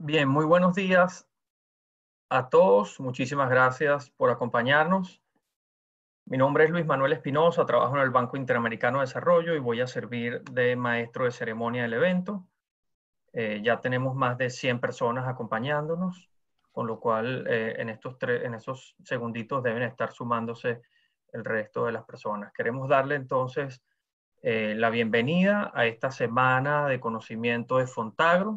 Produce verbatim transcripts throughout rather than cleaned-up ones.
Bien, muy buenos días a todos. Muchísimas gracias por acompañarnos. Mi nombre es Luis Manuel Espinosa, trabajo en el Banco Interamericano de Desarrollo y voy a servir de maestro de ceremonia del evento. Eh, ya tenemos más de cien personas acompañándonos, con lo cual eh, en, estos en estos segunditos deben estar sumándose el resto de las personas. Queremos darle entonces eh, la bienvenida a esta semana de conocimiento de Fontagro,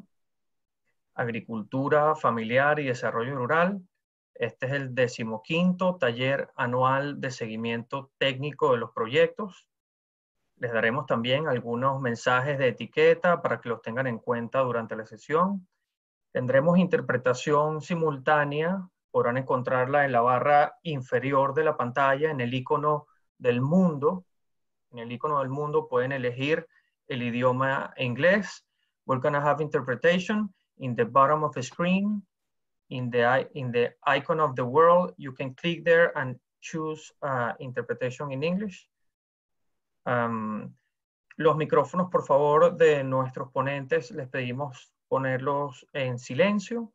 Agricultura Familiar y Desarrollo Rural. Este es el decimoquinto taller anual de seguimiento técnico de los proyectos. Les daremos también algunos mensajes de etiqueta para que los tengan en cuenta durante la sesión. Tendremos interpretación simultánea. Podrán encontrarla en la barra inferior de la pantalla, en el icono del mundo. En el icono del mundo pueden elegir el idioma inglés. We're going to have interpretation in the bottom of the screen. In the, in the icon of the world, you can click there and choose uh, interpretation in English. Um, los micrófonos, por favor, de nuestros ponentes, les pedimos ponerlos en silencio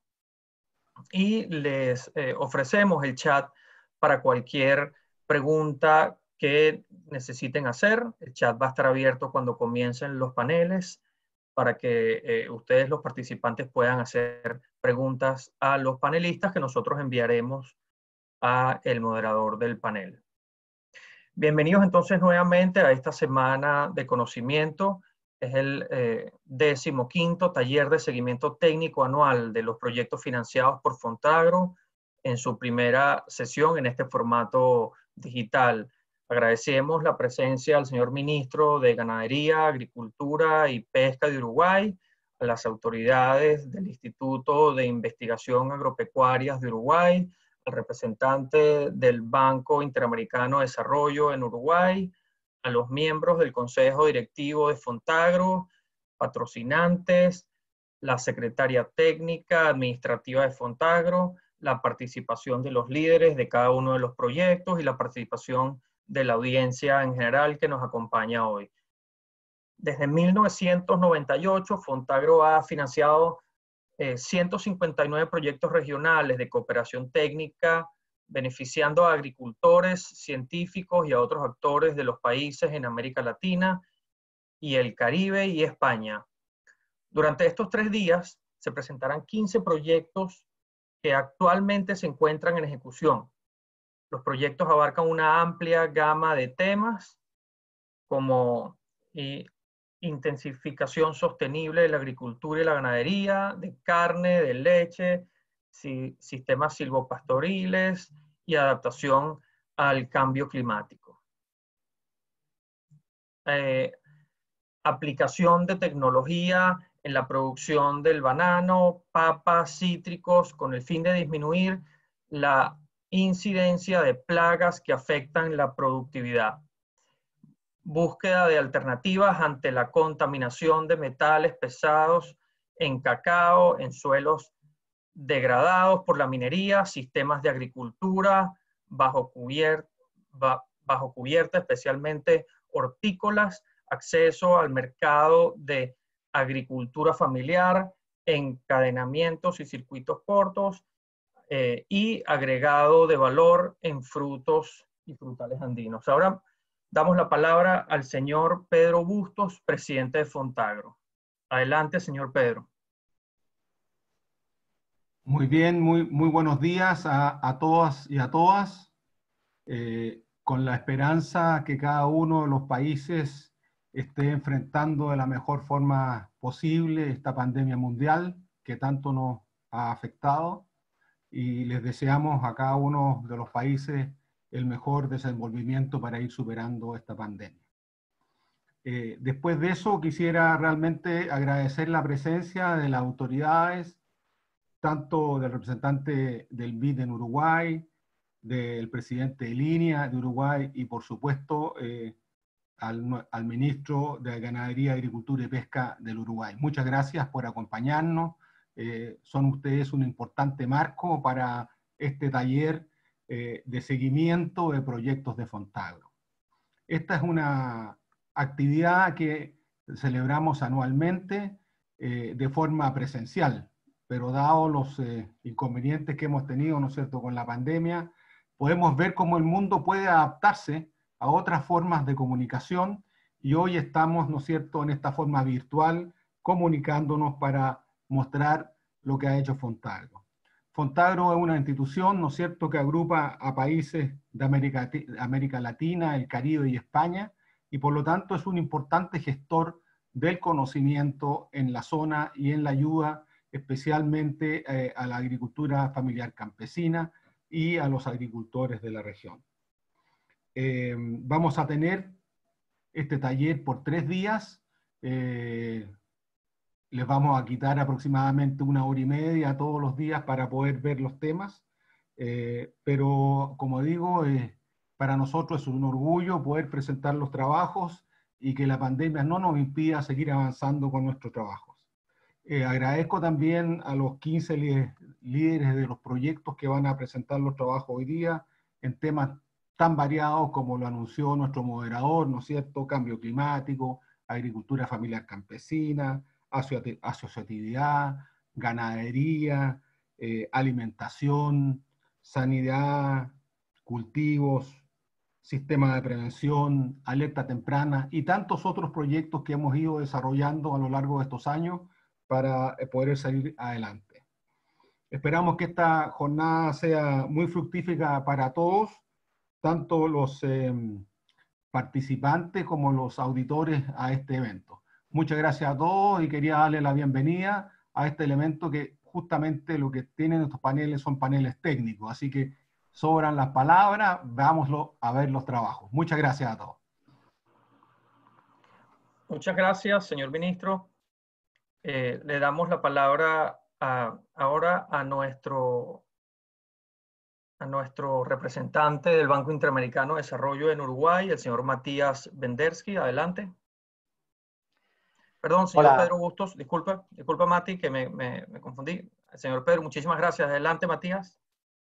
y les eh, ofrecemos el chat para cualquier pregunta que necesiten hacer. El chat va a estar abierto cuando comiencen los paneles para que eh, ustedes, los participantes, puedan hacer preguntas a los panelistas que nosotros enviaremos a el moderador del panel. Bienvenidos entonces nuevamente a esta semana de conocimiento. Es el eh, decimoquinto taller de seguimiento técnico anual de los proyectos financiados por Fontagro en su primera sesión en este formato digital. Agradecemos la presencia al señor ministro de Ganadería, Agricultura y Pesca de Uruguay, a las autoridades del Instituto de Investigación Agropecuarias de Uruguay, al representante del Banco Interamericano de Desarrollo en Uruguay, a los miembros del Consejo Directivo de Fontagro, patrocinantes, la secretaria técnica administrativa de Fontagro, la participación de los líderes de cada uno de los proyectos y la participación de la audiencia en general que nos acompaña hoy. Desde mil novecientos noventa y ocho, Fontagro ha financiado eh, ciento cincuenta y nueve proyectos regionales de cooperación técnica, beneficiando a agricultores, científicos y a otros actores de los países en América Latina y el Caribe y España. Durante estos tres días se presentarán quince proyectos que actualmente se encuentran en ejecución. Los proyectos abarcan una amplia gama de temas como y, intensificación sostenible de la agricultura y la ganadería, de carne, de leche, si, sistemas silvopastoriles y adaptación al cambio climático. Eh, aplicación de tecnología en la producción del banano, papas, cítricos, con el fin de disminuir la incidencia de plagas que afectan la productividad. Búsqueda de alternativas ante la contaminación de metales pesados en cacao, en suelos degradados por la minería, sistemas de agricultura bajo cubierta, bajo cubierta especialmente hortícolas, acceso al mercado de agricultura familiar, encadenamientos y circuitos cortos eh, y agregado de valor en frutos y frutales andinos. Ahora damos la palabra al señor Pedro Bustos, presidente de Fontagro. Adelante, señor Pedro. Muy bien, muy, muy buenos días a, a todas y a todas. Eh, con la esperanza que cada uno de los países esté enfrentando de la mejor forma posible esta pandemia mundial que tanto nos ha afectado, y les deseamos a cada uno de los países el mejor desenvolvimiento para ir superando esta pandemia. Eh, después de eso, quisiera realmente agradecer la presencia de las autoridades, tanto del representante del B I D en Uruguay, del presidente de Línea de Uruguay y por supuesto eh, al, al ministro de Ganadería, Agricultura y Pesca del Uruguay. Muchas gracias por acompañarnos. Eh, son ustedes un importante marco para este taller eh, de seguimiento de proyectos de Fontagro. Esta es una actividad que celebramos anualmente eh, de forma presencial. pero dados los eh, inconvenientes que hemos tenido, ¿no es cierto?, con la pandemia, podemos ver cómo el mundo puede adaptarse a otras formas de comunicación, y hoy estamos, ¿no es cierto?, en esta forma virtual, comunicándonos para mostrar lo que ha hecho Fontagro. Fontagro es una institución, ¿no es cierto?, que agrupa a países de América, América Latina, el Caribe y España, y por lo tanto es un importante gestor del conocimiento en la zona y en la ayuda especialmente eh, a la agricultura familiar campesina y a los agricultores de la región. Eh, vamos a tener este taller por tres días. Eh, les vamos a quitar aproximadamente una hora y media todos los días para poder ver los temas. Eh, pero, como digo, eh, para nosotros es un orgullo poder presentar los trabajos y que la pandemia no nos impida seguir avanzando con nuestros trabajos. Eh, agradezco también a los quince líderes de los proyectos que van a presentar los trabajos hoy día en temas tan variados como lo anunció nuestro moderador, ¿no es cierto? Cambio climático, agricultura familiar campesina, asociatividad, ganadería, eh, alimentación, sanidad, cultivos, sistema de prevención, alerta temprana y tantos otros proyectos que hemos ido desarrollando a lo largo de estos años para poder salir adelante. Esperamos que esta jornada sea muy fructífera para todos, tanto los eh, participantes como los auditores a este evento. Muchas gracias a todos y quería darle la bienvenida a este elemento que justamente lo que tienen estos paneles son paneles técnicos, así que sobran las palabras, vámonos a ver los trabajos. Muchas gracias a todos. Muchas gracias, señor ministro. Eh, le damos la palabra a, ahora a nuestro, a nuestro representante del Banco Interamericano de Desarrollo en Uruguay, el señor Matías Bendersky. Adelante. Perdón, señor Hola. Pedro Bustos, disculpa, disculpa Mati, que me, me, me confundí. Señor Pedro, muchísimas gracias. Adelante, Matías.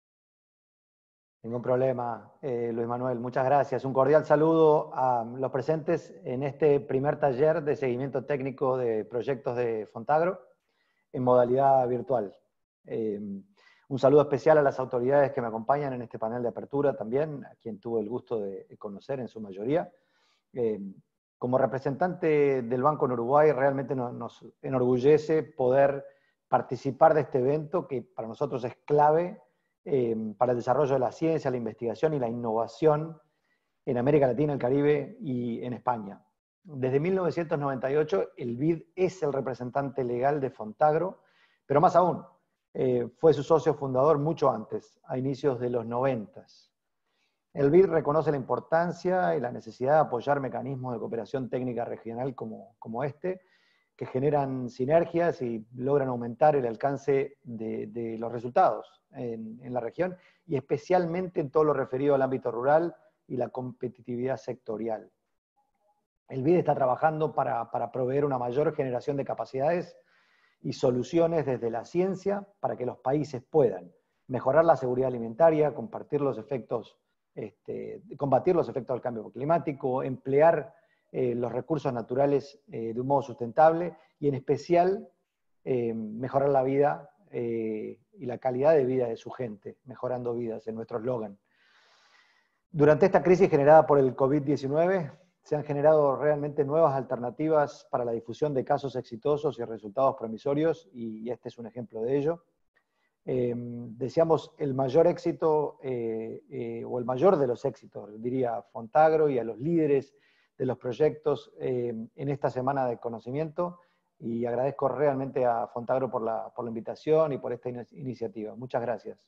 Ningún problema, eh, Luis Manuel. Muchas gracias. Un cordial saludo a los presentes en este primer taller de seguimiento técnico de proyectos de Fontagro en modalidad virtual. Eh, un saludo especial a las autoridades que me acompañan en este panel de apertura también, a quien tuve el gusto de conocer en su mayoría. Eh, como representante del Banco en Uruguay, realmente nos, nos enorgullece poder participar de este evento que para nosotros es clave Eh, para el desarrollo de la ciencia, la investigación y la innovación en América Latina, el Caribe y en España. Desde mil novecientos noventa y ocho, el B I D es el representante legal de Fontagro, pero más aún, eh, fue su socio fundador mucho antes, a inicios de los noventas. El B I D reconoce la importancia y la necesidad de apoyar mecanismos de cooperación técnica regional como, como este, que generan sinergias y logran aumentar el alcance de, de los resultados en, en la región, y especialmente en todo lo referido al ámbito rural y la competitividad sectorial. El B I D está trabajando para, para proveer una mayor generación de capacidades y soluciones desde la ciencia para que los países puedan mejorar la seguridad alimentaria, compartir los efectos, este, combatir los efectos del cambio climático, emplear Eh, los recursos naturales eh, de un modo sustentable y en especial eh, mejorar la vida eh, y la calidad de vida de su gente, mejorando vidas, en nuestro eslogan. Durante esta crisis generada por el COVID diecinueve se han generado realmente nuevas alternativas para la difusión de casos exitosos y resultados promisorios, y este es un ejemplo de ello. Eh, deseamos el mayor éxito eh, eh, o el mayor de los éxitos, diría Fontagro, y a los líderes de los proyectos eh, en esta semana de conocimiento, y agradezco realmente a Fontagro por la, por la invitación y por esta in iniciativa. Muchas gracias.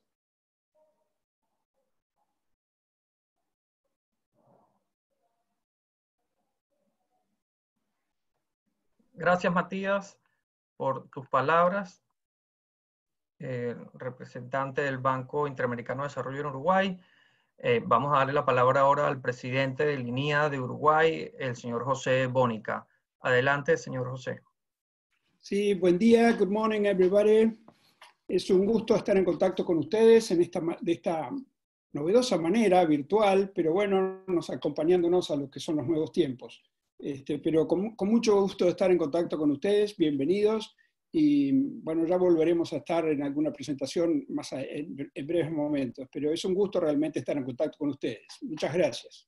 Gracias, Matías, por tus palabras. Eh, representante del Banco Interamericano de Desarrollo en Uruguay. Eh, vamos a darle la palabra ahora al presidente del I N I A de Uruguay, el señor José Bónica. Adelante, señor José. Sí, buen día, good morning everybody. Es un gusto estar en contacto con ustedes en esta, de esta novedosa manera, virtual, pero bueno, nos acompañándonos a lo que son los nuevos tiempos. Este, pero con, con mucho gusto de estar en contacto con ustedes, bienvenidos. y bueno, ya volveremos a estar en alguna presentación más a, en, en breves momentos, pero es un gusto realmente estar en contacto con ustedes. Muchas gracias.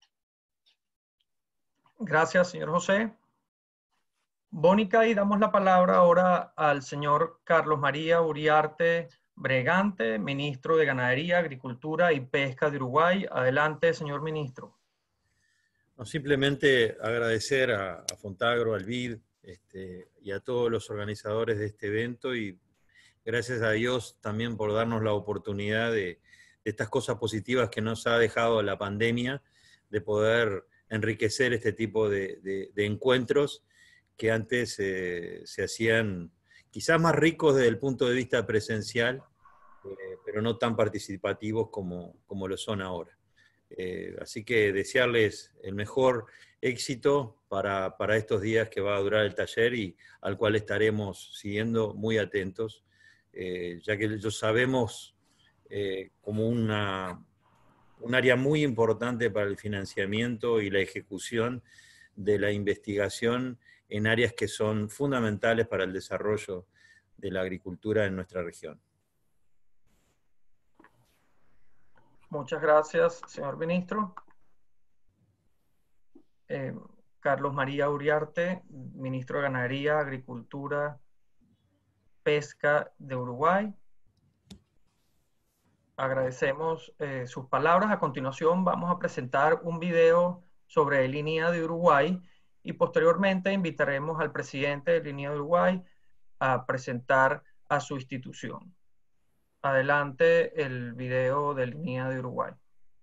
Gracias, señor José. Mónica, y damos la palabra ahora al señor Carlos María Uriarte Bregante, ministro de Ganadería, Agricultura y Pesca de Uruguay. Adelante, señor ministro. No, simplemente agradecer a, a Fontagro, al B I D este, y a todos los organizadores de este evento, y gracias a Dios también por darnos la oportunidad de, de estas cosas positivas que nos ha dejado la pandemia, de poder enriquecer este tipo de, de, de encuentros que antes eh, se hacían quizás más ricos desde el punto de vista presencial, eh, pero no tan participativos como, como lo son ahora. Eh, así que desearles el mejor éxito para, para estos días que va a durar el taller y al cual estaremos siguiendo muy atentos, eh, ya que lo sabemos eh, como una, un área muy importante para el financiamiento y la ejecución de la investigación en áreas que son fundamentales para el desarrollo de la agricultura en nuestra región. Muchas gracias, señor ministro. Eh, Carlos María Uriarte, ministro de Ganadería, Agricultura, Pesca de Uruguay. Agradecemos eh, sus palabras. A continuación vamos a presentar un video sobre Línea de Uruguay y posteriormente invitaremos al presidente de Línea de Uruguay a presentar a su institución. Adelante el video de Línea de Uruguay.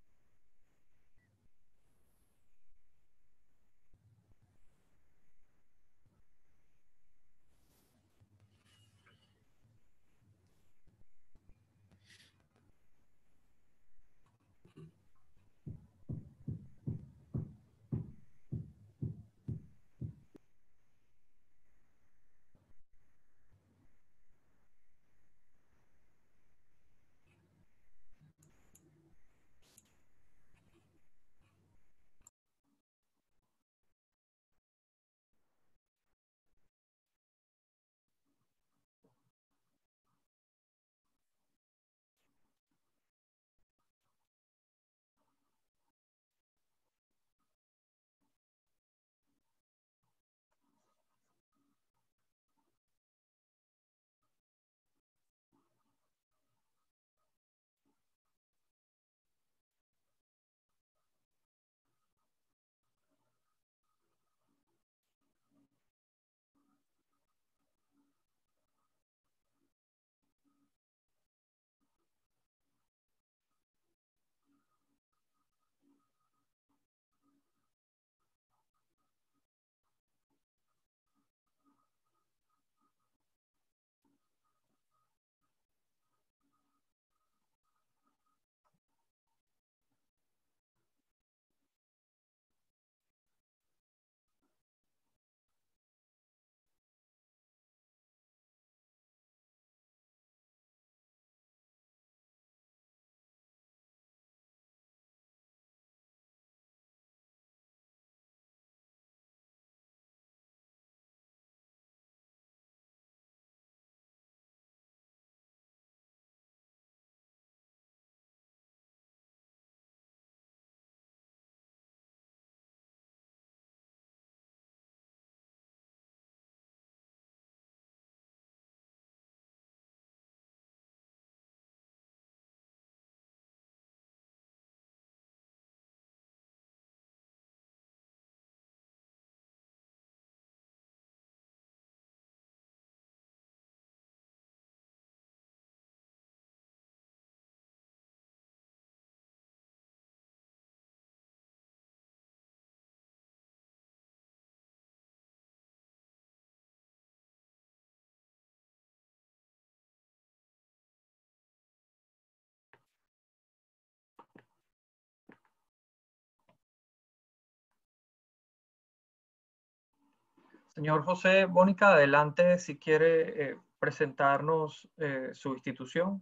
Señor José Mónica, adelante si quiere eh, presentarnos eh, su institución.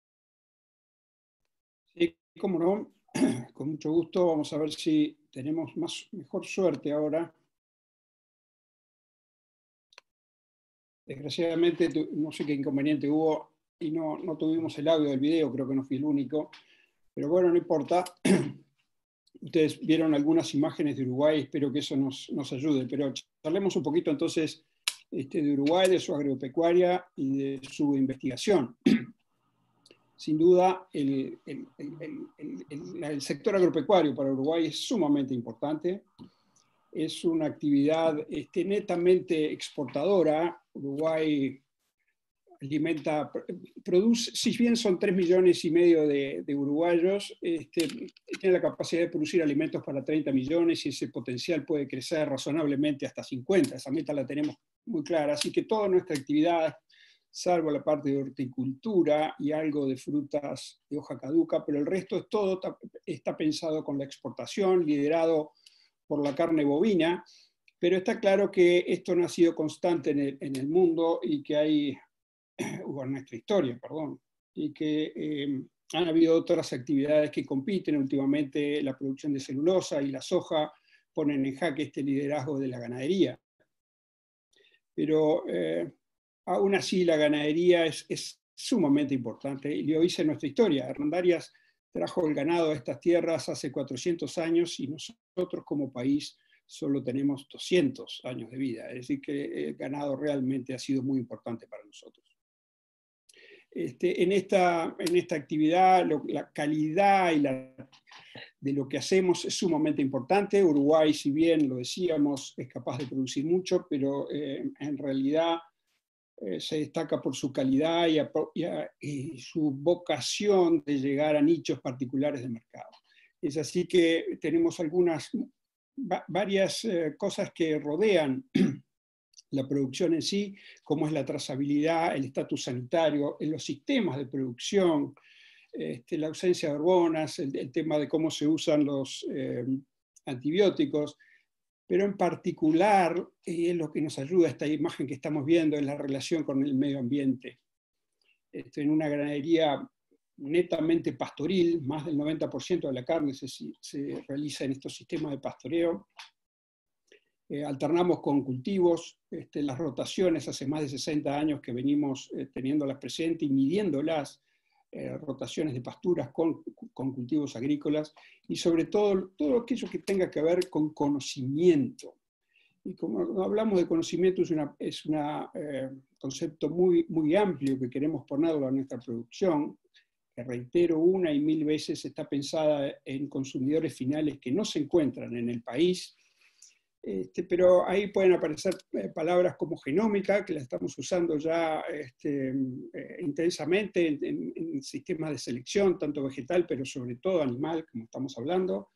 Sí, cómo no, con mucho gusto. Vamos a ver si tenemos más, mejor suerte ahora. Desgraciadamente, no sé qué inconveniente hubo y no, no tuvimos el audio del video, creo que no fui el único. Pero bueno, no importa. Ustedes vieron algunas imágenes de Uruguay, espero que eso nos, nos ayude. Pero charlemos un poquito entonces este, de Uruguay, de su agropecuaria y de su investigación. Sin duda, el, el, el, el, el sector agropecuario para Uruguay es sumamente importante. Es una actividad este, netamente exportadora. Uruguay alimenta, produce, si bien son tres millones y medio de, de uruguayos, este, tiene la capacidad de producir alimentos para treinta millones y ese potencial puede crecer razonablemente hasta cincuenta. Esa meta la tenemos muy clara. Así que toda nuestra actividad, salvo la parte de horticultura y algo de frutas de hoja caduca, pero el resto es todo está pensado con la exportación, liderado por la carne bovina, pero está claro que esto no ha sido constante en el, en el mundo y que hay, o en nuestra historia, perdón, y que eh, han habido otras actividades que compiten últimamente, la producción de celulosa y la soja ponen en jaque este liderazgo de la ganadería. Pero eh, aún así la ganadería es, es sumamente importante, y lo dice nuestra historia. Hernandarias trajo el ganado a estas tierras hace cuatrocientos años y nosotros como país solo tenemos doscientos años de vida, es decir que el ganado realmente ha sido muy importante para nosotros. Este, en, esta, en esta actividad lo, la calidad y la, de lo que hacemos es sumamente importante. Uruguay, si bien lo decíamos, es capaz de producir mucho, pero eh, en realidad eh, se destaca por su calidad y, a, y, a, y su vocación de llegar a nichos particulares de mercado. Es así que tenemos algunas, va, varias eh, cosas que rodean la producción en sí, como es la trazabilidad, el estatus sanitario, en los sistemas de producción, este, la ausencia de hormonas, el, el tema de cómo se usan los eh, antibióticos, pero en particular, y es lo que nos ayuda a esta imagen que estamos viendo, es la relación con el medio ambiente. Este, en una ganadería netamente pastoril, más del noventa por ciento de la carne se, se realiza en estos sistemas de pastoreo. Eh, alternamos con cultivos, este, las rotaciones hace más de sesenta años que venimos eh, teniéndolas presentes y midiéndolas, eh, rotaciones de pasturas con, con cultivos agrícolas, y sobre todo todo aquello que tenga que ver con conocimiento. Y como hablamos de conocimiento, es un es una, eh, concepto muy, muy amplio que queremos ponerlo a nuestra producción, que reitero una y mil veces está pensada en consumidores finales que no se encuentran en el país. Este, pero ahí pueden aparecer eh, palabras como genómica, que la estamos usando ya este, eh, intensamente en, en, en sistemas de selección, tanto vegetal, pero sobre todo animal, como estamos hablando.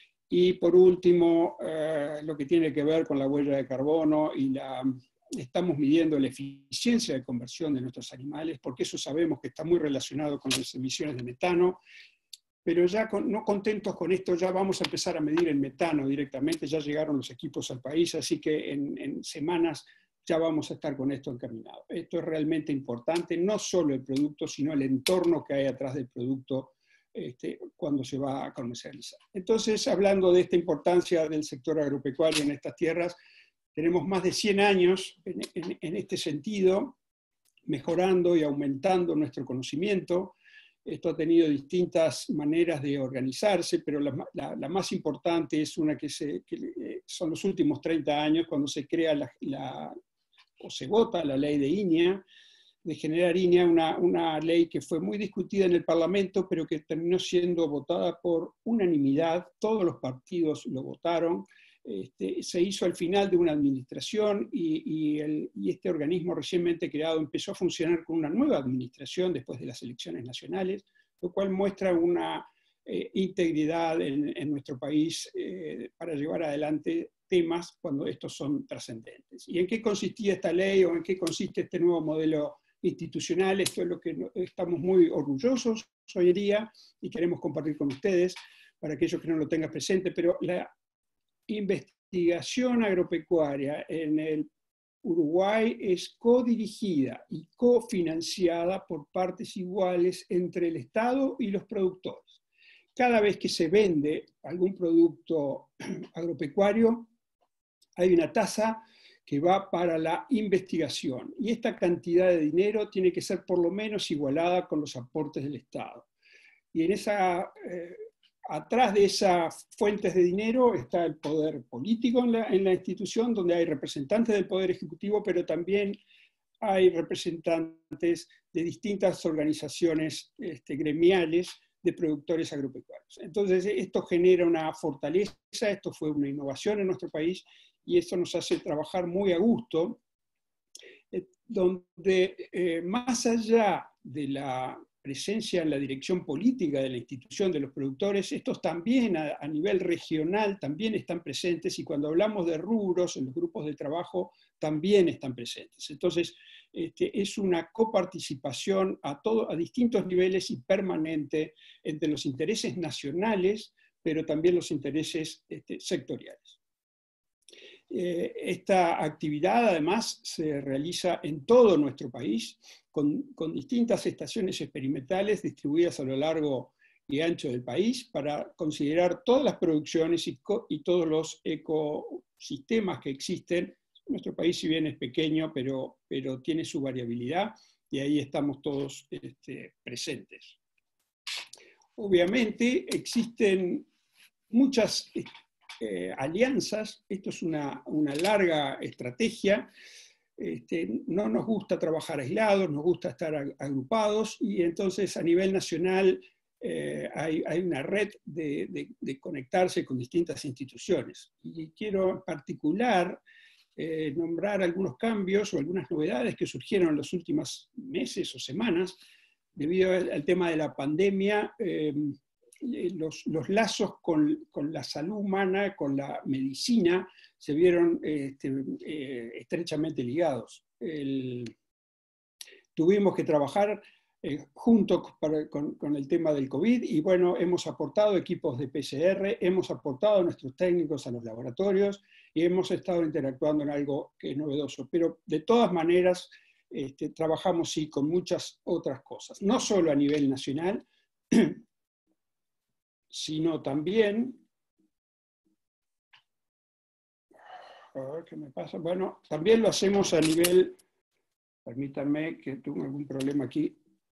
Y por último, eh, lo que tiene que ver con la huella de carbono, y la, estamos midiendo la eficiencia de conversión de nuestros animales, porque eso sabemos que está muy relacionado con las emisiones de metano. Pero ya con, no contentos con esto, ya vamos a empezar a medir el metano directamente, ya llegaron los equipos al país, así que en, en semanas ya vamos a estar con esto encaminado. Esto es realmente importante, no solo el producto, sino el entorno que hay atrás del producto este, cuando se va a comercializar. Entonces, hablando de esta importancia del sector agropecuario en estas tierras, tenemos más de cien años en, en, en este sentido, mejorando y aumentando nuestro conocimiento. Esto ha tenido distintas maneras de organizarse, pero la, la, la más importante es una que, se, que eh, son los últimos treinta años, cuando se crea la, la, o se vota la ley de I N E A, de generar I N E A, una, una ley que fue muy discutida en el Parlamento, pero que terminó siendo votada por unanimidad, todos los partidos lo votaron. Este, se hizo al final de una administración y, y, el, y este organismo recientemente creado empezó a funcionar con una nueva administración después de las elecciones nacionales, lo cual muestra una eh, integridad en, en nuestro país eh, para llevar adelante temas cuando estos son trascendentes. ¿Y en qué consistía esta ley o en qué consiste este nuevo modelo institucional? Esto es lo que estamos muy orgullosos hoy en día y queremos compartir con ustedes para aquellos que no lo tengan presente, pero la investigación agropecuaria en el Uruguay es codirigida y cofinanciada por partes iguales entre el Estado y los productores. Cada vez que se vende algún producto agropecuario, hay una tasa que va para la investigación. Y esta cantidad de dinero tiene que ser por lo menos igualada con los aportes del Estado. Y en esa, eh, atrás de esas fuentes de dinero está el poder político en la, en la institución, donde hay representantes del poder ejecutivo, pero también hay representantes de distintas organizaciones este, gremiales de productores agropecuarios. Entonces, esto genera una fortaleza, esto fue una innovación en nuestro país, y esto nos hace trabajar muy a gusto, eh, donde eh, más allá de la presencia en la dirección política de la institución de los productores, estos también a, a nivel regional también están presentes, y cuando hablamos de rubros, en los grupos de trabajo también están presentes. Entonces, este, es una coparticipación a, todo, a distintos niveles y permanente entre los intereses nacionales, pero también los intereses este, sectoriales. Eh, esta actividad además se realiza en todo nuestro país, con, con distintas estaciones experimentales distribuidas a lo largo y ancho del país, para considerar todas las producciones y, y todos los ecosistemas que existen. Nuestro país, si bien es pequeño, pero, pero tiene su variabilidad, y ahí estamos todos este, presentes. Obviamente existen muchas Eh, alianzas, esto es una, una larga estrategia, este, no nos gusta trabajar aislados, nos gusta estar agrupados, y entonces a nivel nacional eh, hay, hay una red de, de, de conectarse con distintas instituciones. Y quiero en particular eh, nombrar algunos cambios o algunas novedades que surgieron en los últimos meses o semanas, debido al, al tema de la pandemia. eh, Los, los lazos con, con la salud humana, con la medicina, se vieron este, eh, estrechamente ligados. El, tuvimos que trabajar eh, junto para, con, con el tema del COVID, y bueno, hemos aportado equipos de P C R, hemos aportado a nuestros técnicos a los laboratorios, y hemos estado interactuando en algo que es novedoso. Pero de todas maneras, este, trabajamos sí con muchas otras cosas, no solo a nivel nacional, sino también, a ver qué me pasa, bueno, también lo hacemos a nivel, permítanme que tengo algún problema aquí.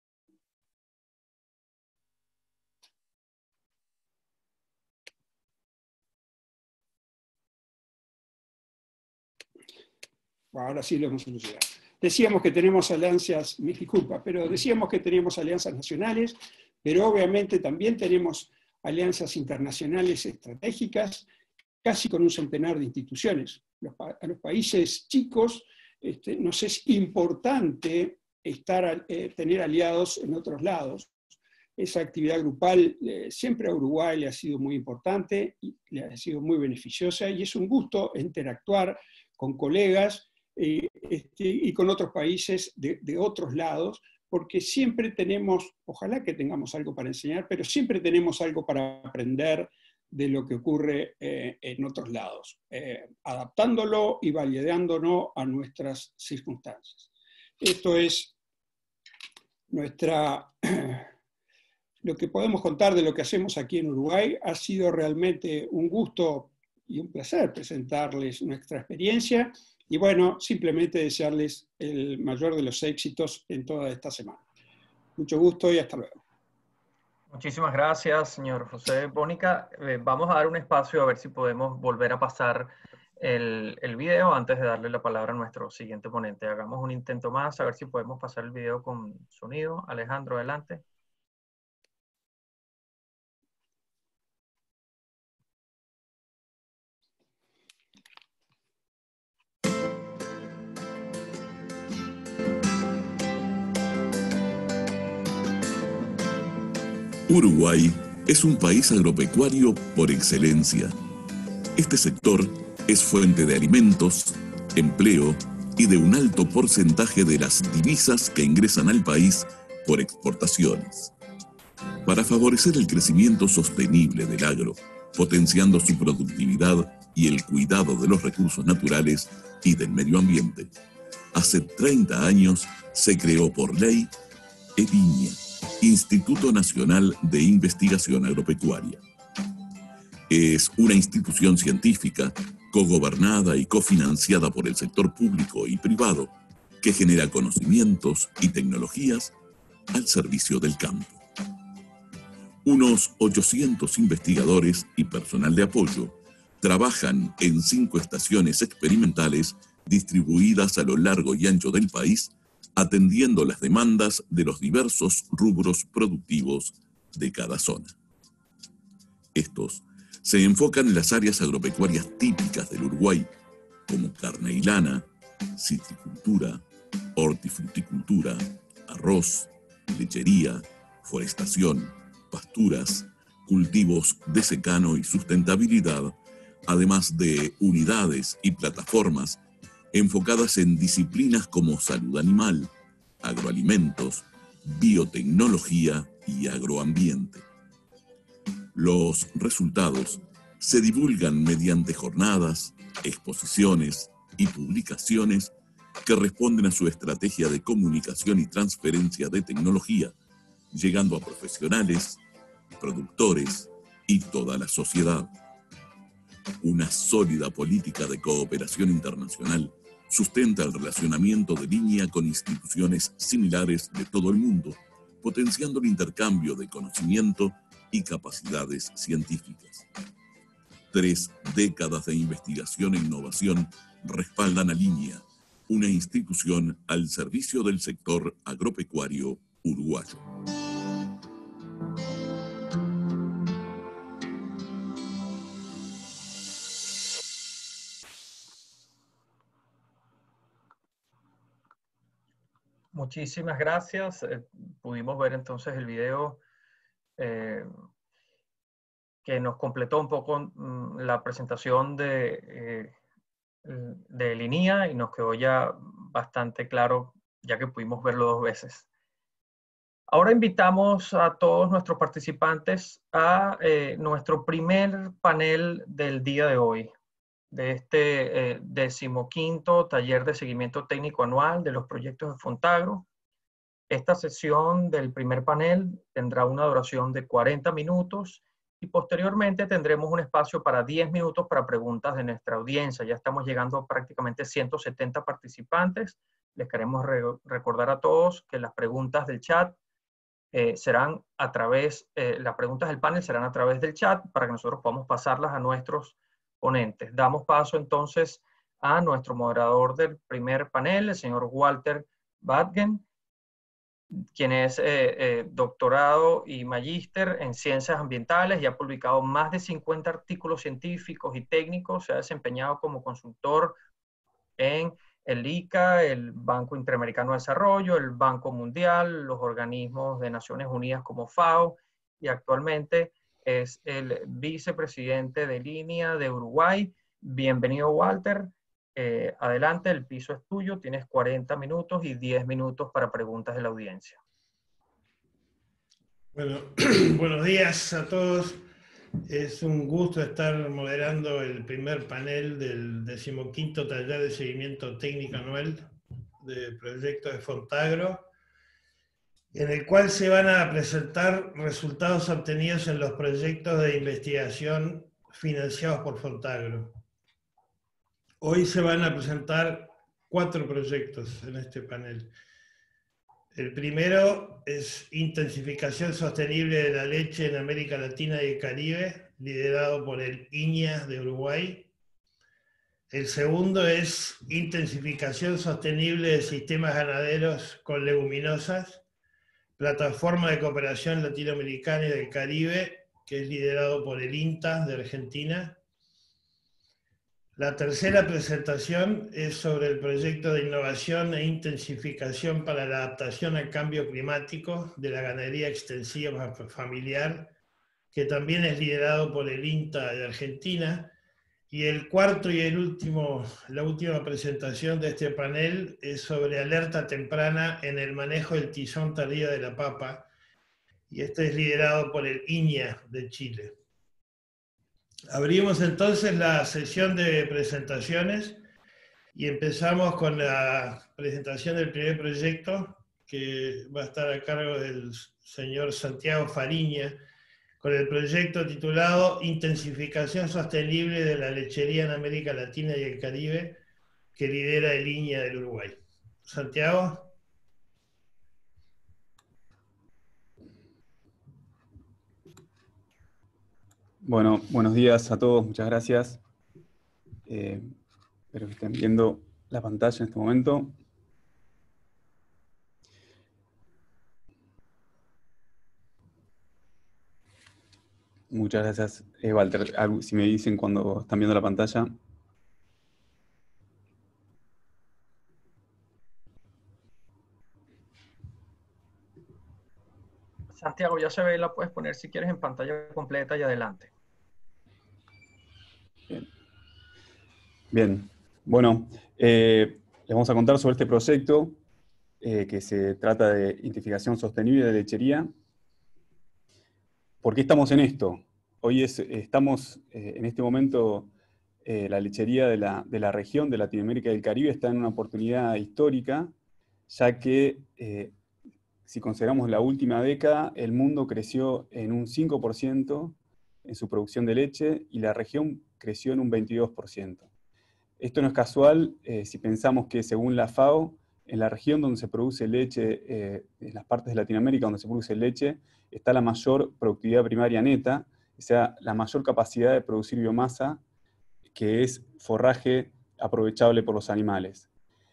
Ahora sí lo hemos solucionado. Decíamos que tenemos alianzas, me disculpa, pero decíamos que teníamos alianzas nacionales, pero obviamente también tenemos alianzas internacionales estratégicas, casi con un centenar de instituciones. Los, a los países chicos este, nos es importante estar, eh, tener aliados en otros lados. Esa actividad grupal eh, siempre a Uruguay le ha sido muy importante, y le ha sido muy beneficiosa, y es un gusto interactuar con colegas eh, este, y con otros países de, de otros lados, porque siempre tenemos, ojalá que tengamos algo para enseñar, pero siempre tenemos algo para aprender de lo que ocurre eh, en otros lados, eh, adaptándolo y validándolo a nuestras circunstancias. Esto es nuestra, lo que podemos contar de lo que hacemos aquí en Uruguay. Ha sido realmente un gusto y un placer presentarles nuestra experiencia, y bueno, simplemente desearles el mayor de los éxitos en toda esta semana. Mucho gusto y hasta luego. Muchísimas gracias, señor José Bónica. Eh, vamos a dar un espacio a ver si podemos volver a pasar el, el video antes de darle la palabra a nuestro siguiente ponente. Hagamos un intento más, a ver si podemos pasar el video con sonido. Alejandro, adelante. Uruguay es un país agropecuario por excelencia. Este sector es fuente de alimentos, empleo y de un alto porcentaje de las divisas que ingresan al país por exportaciones. Para favorecer el crecimiento sostenible del agro, potenciando su productividad y el cuidado de los recursos naturales y del medio ambiente, hace treinta años se creó por ley EVIña, Instituto Nacional de Investigación Agropecuaria. Es una institución científica cogobernada y cofinanciada por el sector público y privado, que genera conocimientos y tecnologías al servicio del campo. Unos ochocientos investigadores y personal de apoyo trabajan en cinco estaciones experimentales distribuidas a lo largo y ancho del país, atendiendo las demandas de los diversos rubros productivos de cada zona. Estos se enfocan en las áreas agropecuarias típicas del Uruguay, como carne y lana, citricultura, hortifruticultura, arroz, lechería, forestación, pasturas, cultivos de secano y sustentabilidad, además de unidades y plataformas enfocadas en disciplinas como salud animal, agroalimentos, biotecnología y agroambiente. Los resultados se divulgan mediante jornadas, exposiciones y publicaciones que responden a su estrategia de comunicación y transferencia de tecnología, llegando a profesionales, productores y toda la sociedad. Una sólida política de cooperación internacional sustenta el relacionamiento de línea con instituciones similares de todo el mundo, potenciando el intercambio de conocimiento y capacidades científicas. Tres décadas de investigación e innovación respaldan a Línea, una institución al servicio del sector agropecuario uruguayo. Muchísimas gracias. Eh, pudimos ver entonces el video eh, que nos completó un poco mm, la presentación de, eh, de Linea y nos quedó ya bastante claro, ya que pudimos verlo dos veces. Ahora invitamos a todos nuestros participantes a eh, nuestro primer panel del día de hoy, de este eh, decimoquinto taller de seguimiento técnico anual de los proyectos de Fontagro. Esta sesión del primer panel tendrá una duración de cuarenta minutos y posteriormente tendremos un espacio para diez minutos para preguntas de nuestra audiencia. Ya estamos llegando a prácticamente ciento setenta participantes. Les queremos re recordar a todos que las preguntas del chat eh, serán a través, eh, las preguntas del panel serán a través del chat para que nosotros podamos pasarlas a nuestros ponentes. Damos paso entonces a nuestro moderador del primer panel, el señor Walter Badgen, quien es eh, eh, doctorado y magíster en ciencias ambientales y ha publicado más de cincuenta artículos científicos y técnicos. Se ha desempeñado como consultor en el I C A, el Banco Interamericano de Desarrollo, el Banco Mundial, los organismos de Naciones Unidas como FAO, y actualmente es el vicepresidente de Línea de Uruguay. Bienvenido, Walter. Eh, adelante, el piso es tuyo. Tienes cuarenta minutos y diez minutos para preguntas de la audiencia. Bueno, buenos días a todos. Es un gusto estar moderando el primer panel del decimoquinto taller de seguimiento técnico anual de proyectos de Fontagro, en el cual se van a presentar resultados obtenidos en los proyectos de investigación financiados por Fontagro. Hoy se van a presentar cuatro proyectos en este panel. El primero es Intensificación Sostenible de la Leche en América Latina y el Caribe, liderado por el INIA de Uruguay. El segundo es Intensificación Sostenible de Sistemas Ganaderos con Leguminosas, Plataforma de Cooperación Latinoamericana y del Caribe, que es liderado por el INTA de Argentina. La tercera presentación es sobre el proyecto de innovación e intensificación para la adaptación al cambio climático de la ganadería extensiva familiar, que también es liderado por el INTA de Argentina. Y el cuarto y el último, la última presentación de este panel es sobre alerta temprana en el manejo del tizón tardío de la papa, y este es liderado por el INIA de Chile. Abrimos entonces la sesión de presentaciones y empezamos con la presentación del primer proyecto, que va a estar a cargo del señor Santiago Fariña, con el proyecto titulado Intensificación Sostenible de la Lechería en América Latina y el Caribe, que lidera el INIA del Uruguay. Santiago. Bueno, buenos días a todos, muchas gracias. Eh, espero que estén viendo la pantalla en este momento. Muchas gracias, eh, Walter. Si me dicen cuando están viendo la pantalla. Santiago, ya se ve, la puedes poner si quieres en pantalla completa y adelante. Bien, Bien. Bueno, eh, les vamos a contar sobre este proyecto eh, que se trata de identificación sostenible de lechería. ¿Por qué estamos en esto? Hoy es, estamos eh, en este momento, eh, la lechería de la, de la región de Latinoamérica y del Caribe está en una oportunidad histórica, ya que eh, si consideramos la última década, el mundo creció en un cinco por ciento en su producción de leche y la región creció en un veintidós por ciento. Esto no es casual eh, si pensamos que según la FAO, en la región donde se produce leche, eh, en las partes de Latinoamérica donde se produce leche, está la mayor productividad primaria neta, o sea, la mayor capacidad de producir biomasa, que es forraje aprovechable por los animales.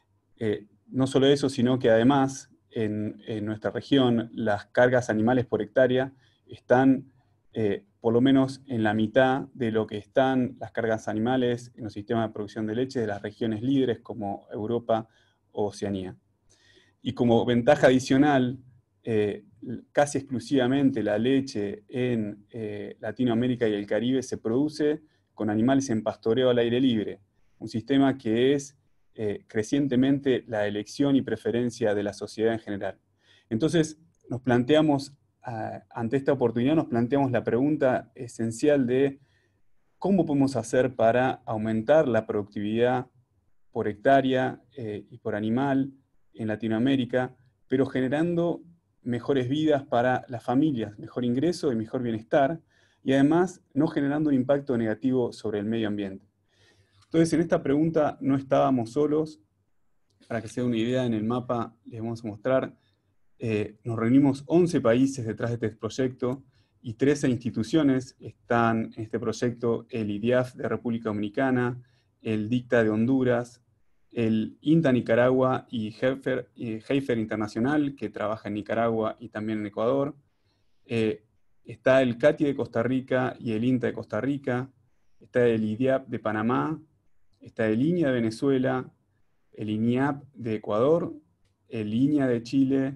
Eh, no solo eso, sino que además en, en nuestra región las cargas animales por hectárea están eh, por lo menos en la mitad de lo que están las cargas animales en los sistemas de producción de leche de las regiones líderes como Europa o Oceanía. Y como ventaja adicional, eh, casi exclusivamente la leche en eh, Latinoamérica y el Caribe se produce con animales en pastoreo al aire libre, un sistema que es eh, crecientemente la elección y preferencia de la sociedad en general. Entonces, nos planteamos, uh, ante esta oportunidad, nos planteamos la pregunta esencial de cómo podemos hacer para aumentar la productividad por hectárea eh, y por animal en Latinoamérica, pero generando mejores vidas para las familias, mejor ingreso y mejor bienestar, y además no generando un impacto negativo sobre el medio ambiente. Entonces, en esta pregunta no estábamos solos. Para que se den una idea, en el mapa les vamos a mostrar, eh, nos reunimos once países detrás de este proyecto y trece instituciones. Están en este proyecto el I D I A F de República Dominicana, el DICTA de Honduras, el INTA Nicaragua y Heifer, y Heifer Internacional, que trabaja en Nicaragua y también en Ecuador. Eh, está el CATI de Costa Rica y el INTA de Costa Rica. Está el I D I A P de Panamá. Está el INIA de Venezuela, el INIAP de Ecuador, el INIA de Chile,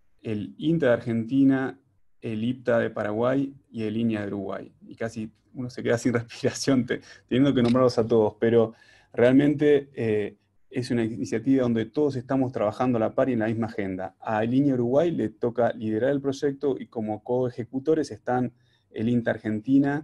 el INTA de Argentina, el IPTA de Paraguay y el INIA de Uruguay. Y casi uno se queda sin respiración te, teniendo que nombrarlos a todos, pero realmente eh, es una iniciativa donde todos estamos trabajando a la par y en la misma agenda. A INIA Uruguay le toca liderar el proyecto y como coejecutores están el INTA Argentina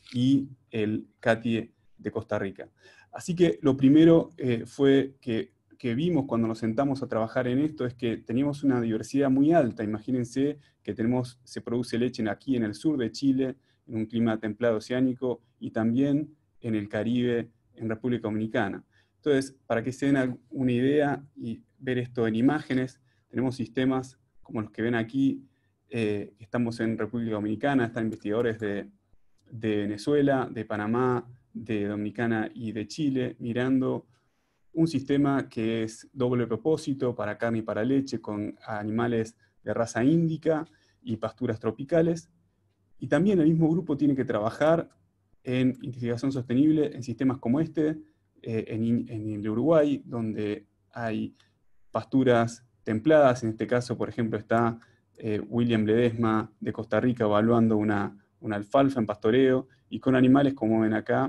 y el CATI de Costa Rica. Así que lo primero eh, fue que, que vimos cuando nos sentamos a trabajar en esto es que teníamos una diversidad muy alta. Imagínense que tenemos, se produce leche aquí en el sur de Chile, en un clima templado oceánico, y también en el Caribe, en República Dominicana. Entonces, para que se den una idea y ver esto en imágenes, tenemos sistemas como los que ven aquí, eh, estamos en República Dominicana, están investigadores de, de Venezuela, de Panamá, de Dominicana y de Chile, mirando un sistema que es doble propósito para carne y para leche, con animales de raza índica y pasturas tropicales. Y también el mismo grupo tiene que trabajar en identificación sostenible en sistemas como este, eh, en, en el Uruguay, donde hay pasturas templadas. En este caso, por ejemplo, está eh, William Ledesma de Costa Rica evaluando una, una alfalfa en pastoreo, y con animales como ven acá,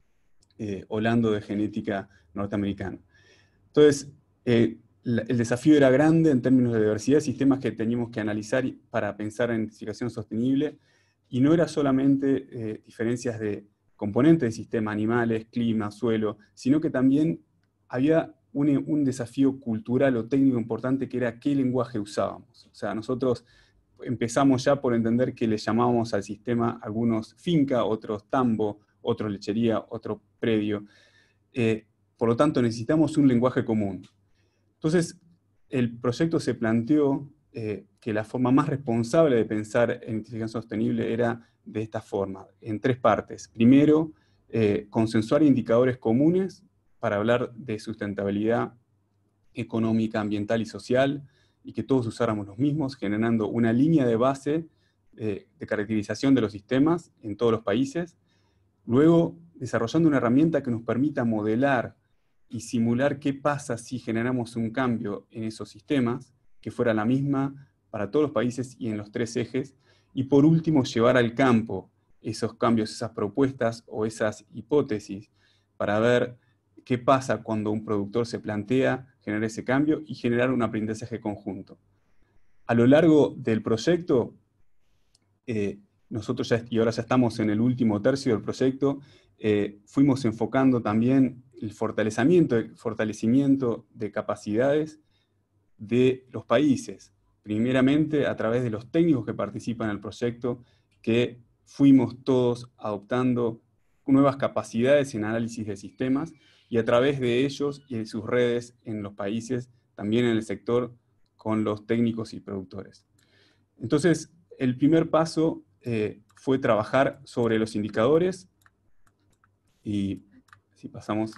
Eh, Holando de genética norteamericana. Entonces, eh, la, el desafío era grande en términos de diversidad de sistemas que teníamos que analizar para pensar en identificación sostenible, y no era solamente eh, diferencias de componentes del sistema, animales, clima, suelo, sino que también había un, un desafío cultural o técnico importante, que era qué lenguaje usábamos. O sea, nosotros empezamos ya por entender que le llamábamos al sistema algunos finca, otros tambo, otros lechería, otro predio. Eh, por lo tanto, necesitamos un lenguaje común. Entonces, el proyecto se planteó eh, que la forma más responsable de pensar en inteligencia sostenible era de esta forma, en tres partes. Primero, eh, consensuar indicadores comunes para hablar de sustentabilidad económica, ambiental y social, y que todos usáramos los mismos, generando una línea de base eh, de caracterización de los sistemas en todos los países. Luego, desarrollando una herramienta que nos permita modelar y simular qué pasa si generamos un cambio en esos sistemas, que fuera la misma para todos los países y en los tres ejes. Y por último, llevar al campo esos cambios, esas propuestas o esas hipótesis, para ver qué pasa cuando un productor se plantea generar ese cambio y generar un aprendizaje conjunto. A lo largo del proyecto, eh, nosotros ya, y ahora ya estamos en el último tercio del proyecto, eh, fuimos enfocando también el fortalecimiento, el fortalecimiento de capacidades de los países, primeramente a través de los técnicos que participan en el proyecto, que fuimos todos adoptando nuevas capacidades en análisis de sistemas, y a través de ellos y de sus redes en los países, también en el sector, con los técnicos y productores. Entonces, el primer paso eh, fue trabajar sobre los indicadores, y si pasamos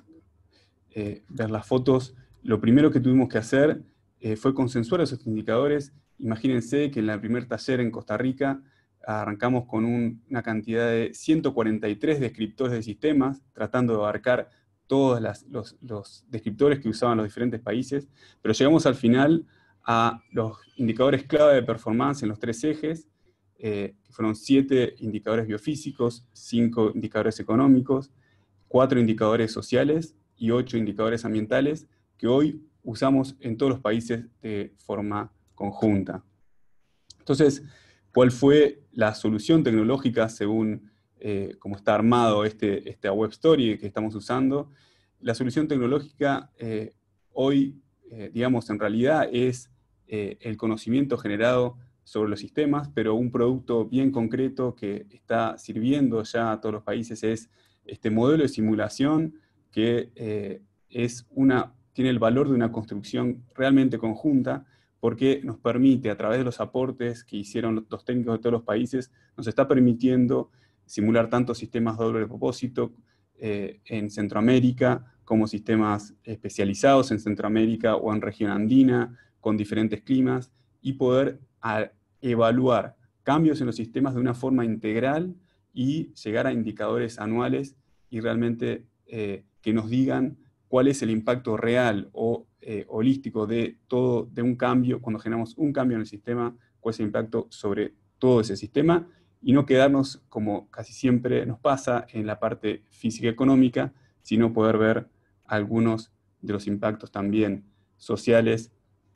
a eh, ver las fotos, lo primero que tuvimos que hacer eh, fue consensuar esos indicadores. Imagínense que en el primer taller en Costa Rica arrancamos con un, una cantidad de ciento cuarenta y tres descriptores de sistemas, tratando de abarcar todos las, los, los descriptores que usaban los diferentes países, pero llegamos al final a los indicadores clave de performance en los tres ejes, eh, que fueron siete indicadores biofísicos, cinco indicadores económicos, cuatro indicadores sociales y ocho indicadores ambientales, que hoy usamos en todos los países de forma conjunta. Entonces, ¿cuál fue la solución tecnológica según eh, cómo está armado este, esta web story que estamos usando? La solución tecnológica eh, hoy, eh, digamos, en realidad es eh, el conocimiento generado sobre los sistemas, pero un producto bien concreto que está sirviendo ya a todos los países es este modelo de simulación que eh, es una, tiene el valor de una construcción realmente conjunta, porque nos permite, a través de los aportes que hicieron los técnicos de todos los países, nos está permitiendo simular tanto sistemas de doble propósito eh, en Centroamérica, como sistemas especializados en Centroamérica o en región andina, con diferentes climas, y poder a, evaluar cambios en los sistemas de una forma integral y llegar a indicadores anuales y realmente eh, que nos digan cuál es el impacto real o eh, holístico de todo, de un cambio, cuando generamos un cambio en el sistema, cuál es el impacto sobre todo ese sistema, y no quedarnos, como casi siempre nos pasa en la parte física económica, sino poder ver algunos de los impactos también sociales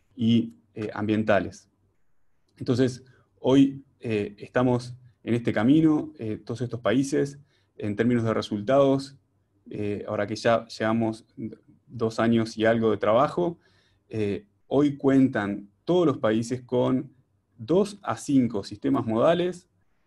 y eh, ambientales. Entonces, hoy eh, estamos en este camino, eh, todos estos países, en términos de resultados, eh, ahora que ya llevamos dos años y algo de trabajo, eh, hoy cuentan todos los países con dos a cinco sistemas modales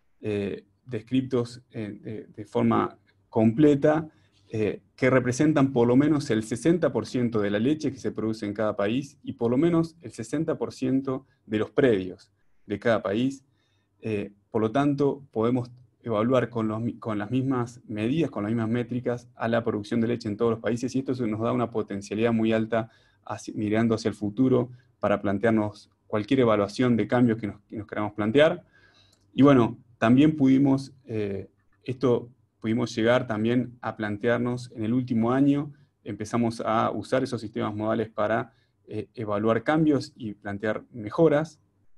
eh, descritos eh, de, de forma completa, eh, que representan por lo menos el sesenta por ciento de la leche que se produce en cada país y por lo menos el sesenta por ciento de los predios de cada país. Eh, por lo tanto, podemos evaluar con, los, con las mismas medidas, con las mismas métricas, a la producción de leche en todos los países, y esto nos da una potencialidad muy alta hacia, mirando hacia el futuro para plantearnos cualquier evaluación de cambios que nos, que nos queramos plantear. Y bueno, también pudimos, eh, esto pudimos llegar también a plantearnos en el último año, empezamos a usar esos sistemas modales para eh, evaluar cambios y plantear mejoras.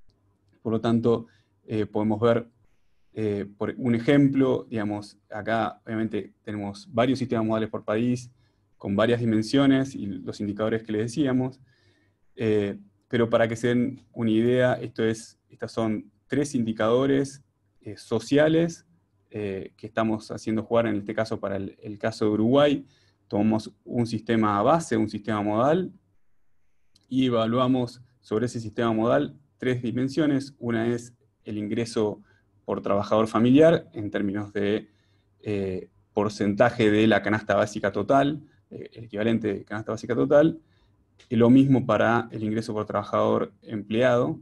Por lo tanto, eh, podemos ver, eh, por un ejemplo, digamos, acá obviamente tenemos varios sistemas modales por país, con varias dimensiones y los indicadores que les decíamos, eh, pero para que se den una idea, esto es, estos son tres indicadores eh, sociales eh, que estamos haciendo jugar en este caso para el, el caso de Uruguay. Tomamos un sistema base, un sistema modal, y evaluamos sobre ese sistema modal tres dimensiones. Una es el ingreso por trabajador familiar en términos de eh, porcentaje de la canasta básica total, eh, el equivalente de canasta básica total, y lo mismo para el ingreso por trabajador empleado,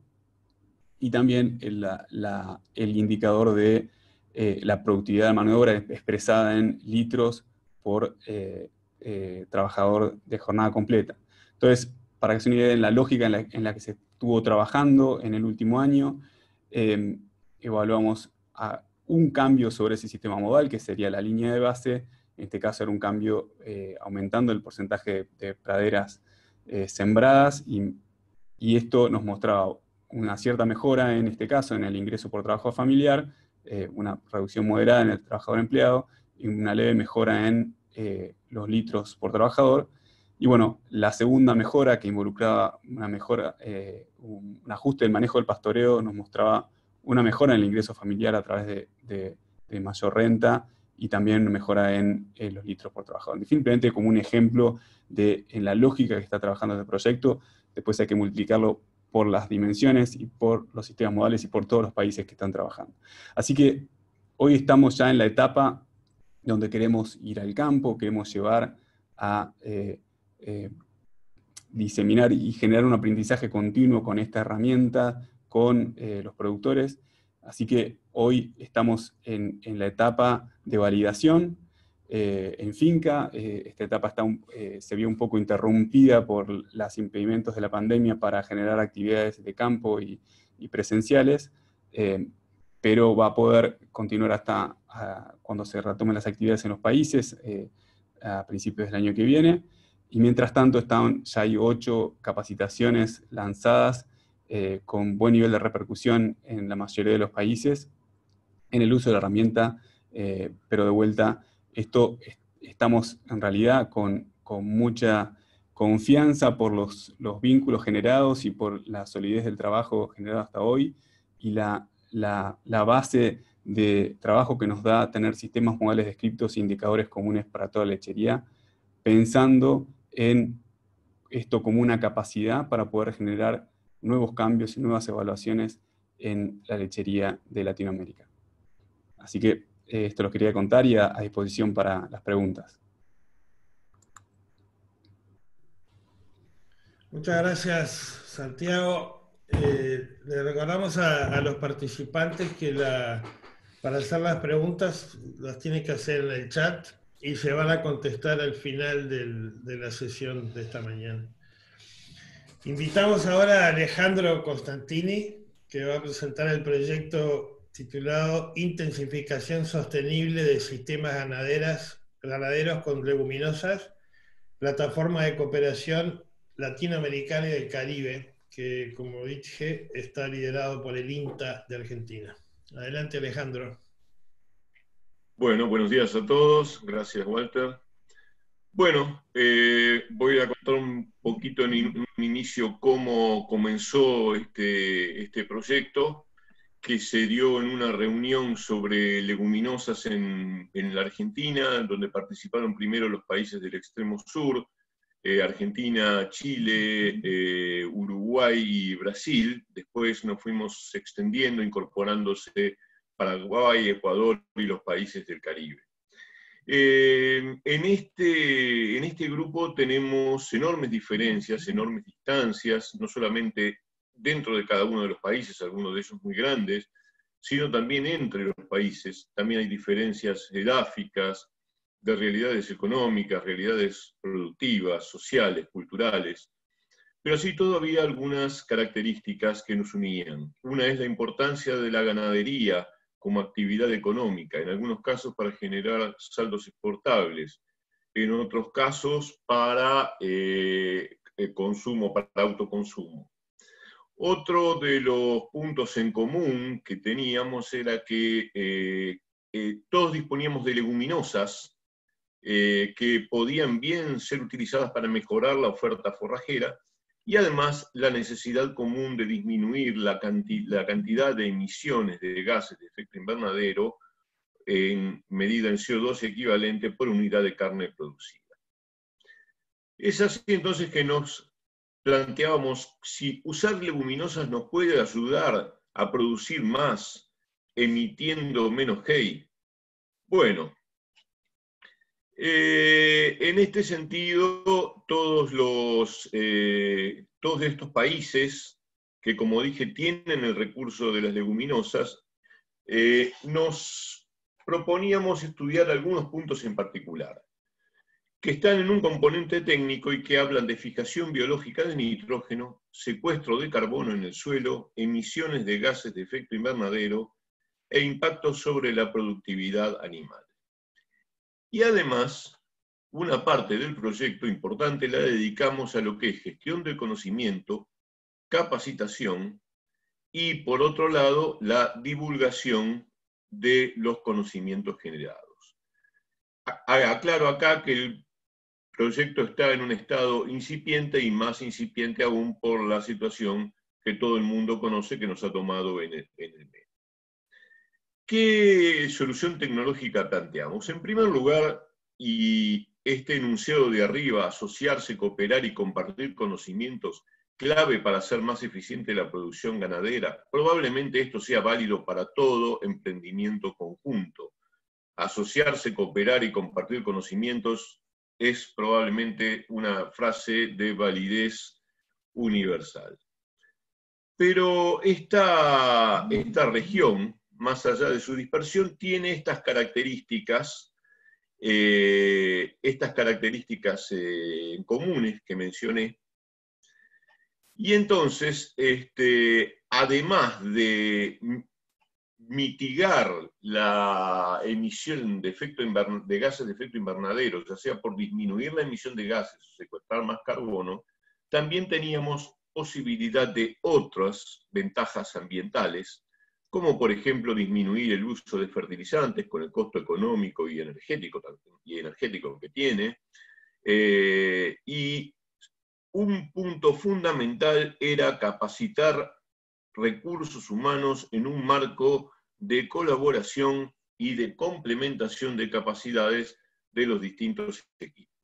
y también el, la, la, el indicador de eh, la productividad de mano de obra expresada en litros por eh, eh, trabajador de jornada completa. Entonces, para que se una idea de la lógica en la, en la que se estuvo trabajando en el último año, eh, evaluamos a un cambio sobre ese sistema modal, que sería la línea de base. En este caso era un cambio eh, aumentando el porcentaje de, de praderas eh, sembradas, y, y esto nos mostraba una cierta mejora en este caso en el ingreso por trabajo familiar, eh, una reducción moderada en el trabajador empleado y una leve mejora en eh, los litros por trabajador. Y bueno, la segunda mejora, que involucraba una mejora, eh, un ajuste del manejo del pastoreo, nos mostraba una mejora en el ingreso familiar a través de, de, de mayor renta, y también una mejora en eh, los litros por trabajador. Simplemente como un ejemplo de en la lógica que está trabajando este proyecto. Después hay que multiplicarlo por las dimensiones y por los sistemas modales y por todos los países que están trabajando. Así que hoy estamos ya en la etapa donde queremos ir al campo, queremos llevar a eh, eh, diseminar y generar un aprendizaje continuo con esta herramienta, con eh, los productores. Así que hoy estamos en, en la etapa de validación eh, en finca. Eh, esta etapa está un, eh, se vio un poco interrumpida por los impedimentos de la pandemia para generar actividades de campo y, y presenciales, eh, pero va a poder continuar hasta a, cuando se retomen las actividades en los países, eh, a principios del año que viene. Y mientras tanto están, ya hay ocho capacitaciones lanzadas eh, con buen nivel de repercusión en la mayoría de los países en el uso de la herramienta, eh, pero de vuelta, esto estamos en realidad con, con mucha confianza por los, los vínculos generados y por la solidez del trabajo generado hasta hoy, y la, la, la base de trabajo que nos da tener sistemas modales descriptos e indicadores comunes para toda la lechería, pensando en esto como una capacidad para poder generar nuevos cambios y nuevas evaluaciones en la lechería de Latinoamérica. Así que eh, esto lo quería contar y a, a disposición para las preguntas. Muchas gracias, Santiago. Eh, le recordamos a, a los participantes que la, para hacer las preguntas las tienen que hacer en el chat y se van a contestar al final del, de la sesión de esta mañana. Invitamos ahora a Alejandro Costantini, que va a presentar el proyecto titulado Intensificación Sostenible de Sistemas Ganaderas, Ganaderos con Leguminosas, Plataforma de Cooperación Latinoamericana y del Caribe, que, como dije, está liderado por el INTA de Argentina. Adelante, Alejandro. Bueno, buenos días a todos. Gracias, Walter. Bueno, eh, voy a contar un poquito en un inicio cómo comenzó este, este proyecto, que se dio en una reunión sobre leguminosas en, en la Argentina, donde participaron primero los países del extremo sur, eh, Argentina, Chile, eh, Uruguay y Brasil. Después nos fuimos extendiendo, incorporándose Paraguay, Ecuador y los países del Caribe. Eh, en, este, en este grupo tenemos enormes diferencias, enormes distancias, no solamente dentro de cada uno de los países, algunos de ellos muy grandes, sino también entre los países. También hay diferencias edáficas, de realidades económicas, realidades productivas, sociales, culturales, pero sí todavía algunas características que nos unían. Una es la importancia de la ganadería como actividad económica, en algunos casos para generar saldos exportables, en otros casos para eh, consumo, para autoconsumo. Otro de los puntos en común que teníamos era que eh, eh, todos disponíamos de leguminosas eh, que podían bien ser utilizadas para mejorar la oferta forrajera, y además la necesidad común de disminuir la, canti la cantidad de emisiones de gases de efecto invernadero en medida en C O dos equivalente por unidad de carne producida. Es así entonces que nos planteábamos si usar leguminosas nos puede ayudar a producir más emitiendo menos hay? Bueno, eh, en este sentido, todos, los, eh, todos estos países que, como dije, tienen el recurso de las leguminosas, eh, nos proponíamos estudiar algunos puntos en particular, que están en un componente técnico y que hablan de fijación biológica de nitrógeno, secuestro de carbono en el suelo, emisiones de gases de efecto invernadero e impactos sobre la productividad animal. Y además, una parte del proyecto importante la dedicamos a lo que es gestión del conocimiento, capacitación y, por otro lado, la divulgación de los conocimientos generados. Aclaro acá que el proyecto está en un estado incipiente y más incipiente aún por la situación que todo el mundo conoce que nos ha tomado en el, en el medio. ¿Qué solución tecnológica planteamos? En primer lugar, y este enunciado de arriba, asociarse, cooperar y compartir conocimientos, clave para hacer más eficiente la producción ganadera, probablemente esto sea válido para todo emprendimiento conjunto. Asociarse, cooperar y compartir conocimientos es probablemente una frase de validez universal. Pero esta, esta región, más allá de su dispersión, tiene estas características, eh, estas características eh, comunes que mencioné. Y entonces, este, además de mitigar la emisión de, efecto de gases de efecto invernadero, ya sea por disminuir la emisión de gases o secuestrar más carbono, también teníamos posibilidad de otras ventajas ambientales, como por ejemplo disminuir el uso de fertilizantes con el costo económico y energético, y energético que tiene, eh, y un punto fundamental era capacitar recursos humanos en un marco de colaboración y de complementación de capacidades de los distintos equipos.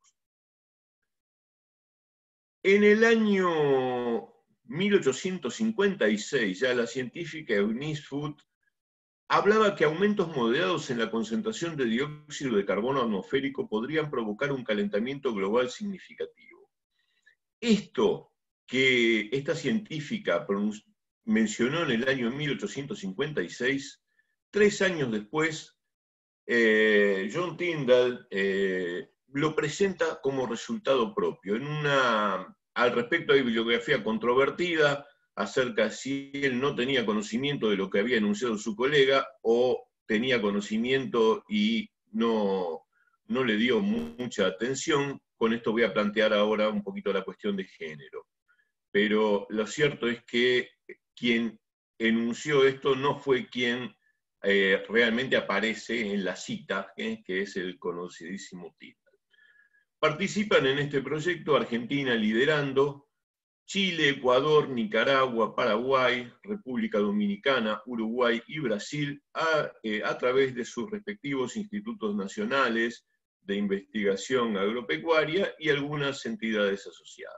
En el año mil ochocientos cincuenta y seis, ya la científica Eunice Foote hablaba que aumentos moderados en la concentración de dióxido de carbono atmosférico podrían provocar un calentamiento global significativo. Esto que esta científica mencionó en el año mil ochocientos cincuenta y seis, tres años después, eh, John Tyndall eh, lo presenta como resultado propio. En una, al respecto hay bibliografía controvertida acerca de si él no tenía conocimiento de lo que había enunciado su colega o tenía conocimiento y no, no le dio mucha atención. Con esto voy a plantear ahora un poquito la cuestión de género. Pero lo cierto es que quien enunció esto no fue quien eh, realmente aparece en la cita, ¿eh? que es el conocidísimo Tyndall. Participan en este proyecto Argentina liderando, Chile, Ecuador, Nicaragua, Paraguay, República Dominicana, Uruguay y Brasil a, eh, a través de sus respectivos institutos nacionales de investigación agropecuaria y algunas entidades asociadas.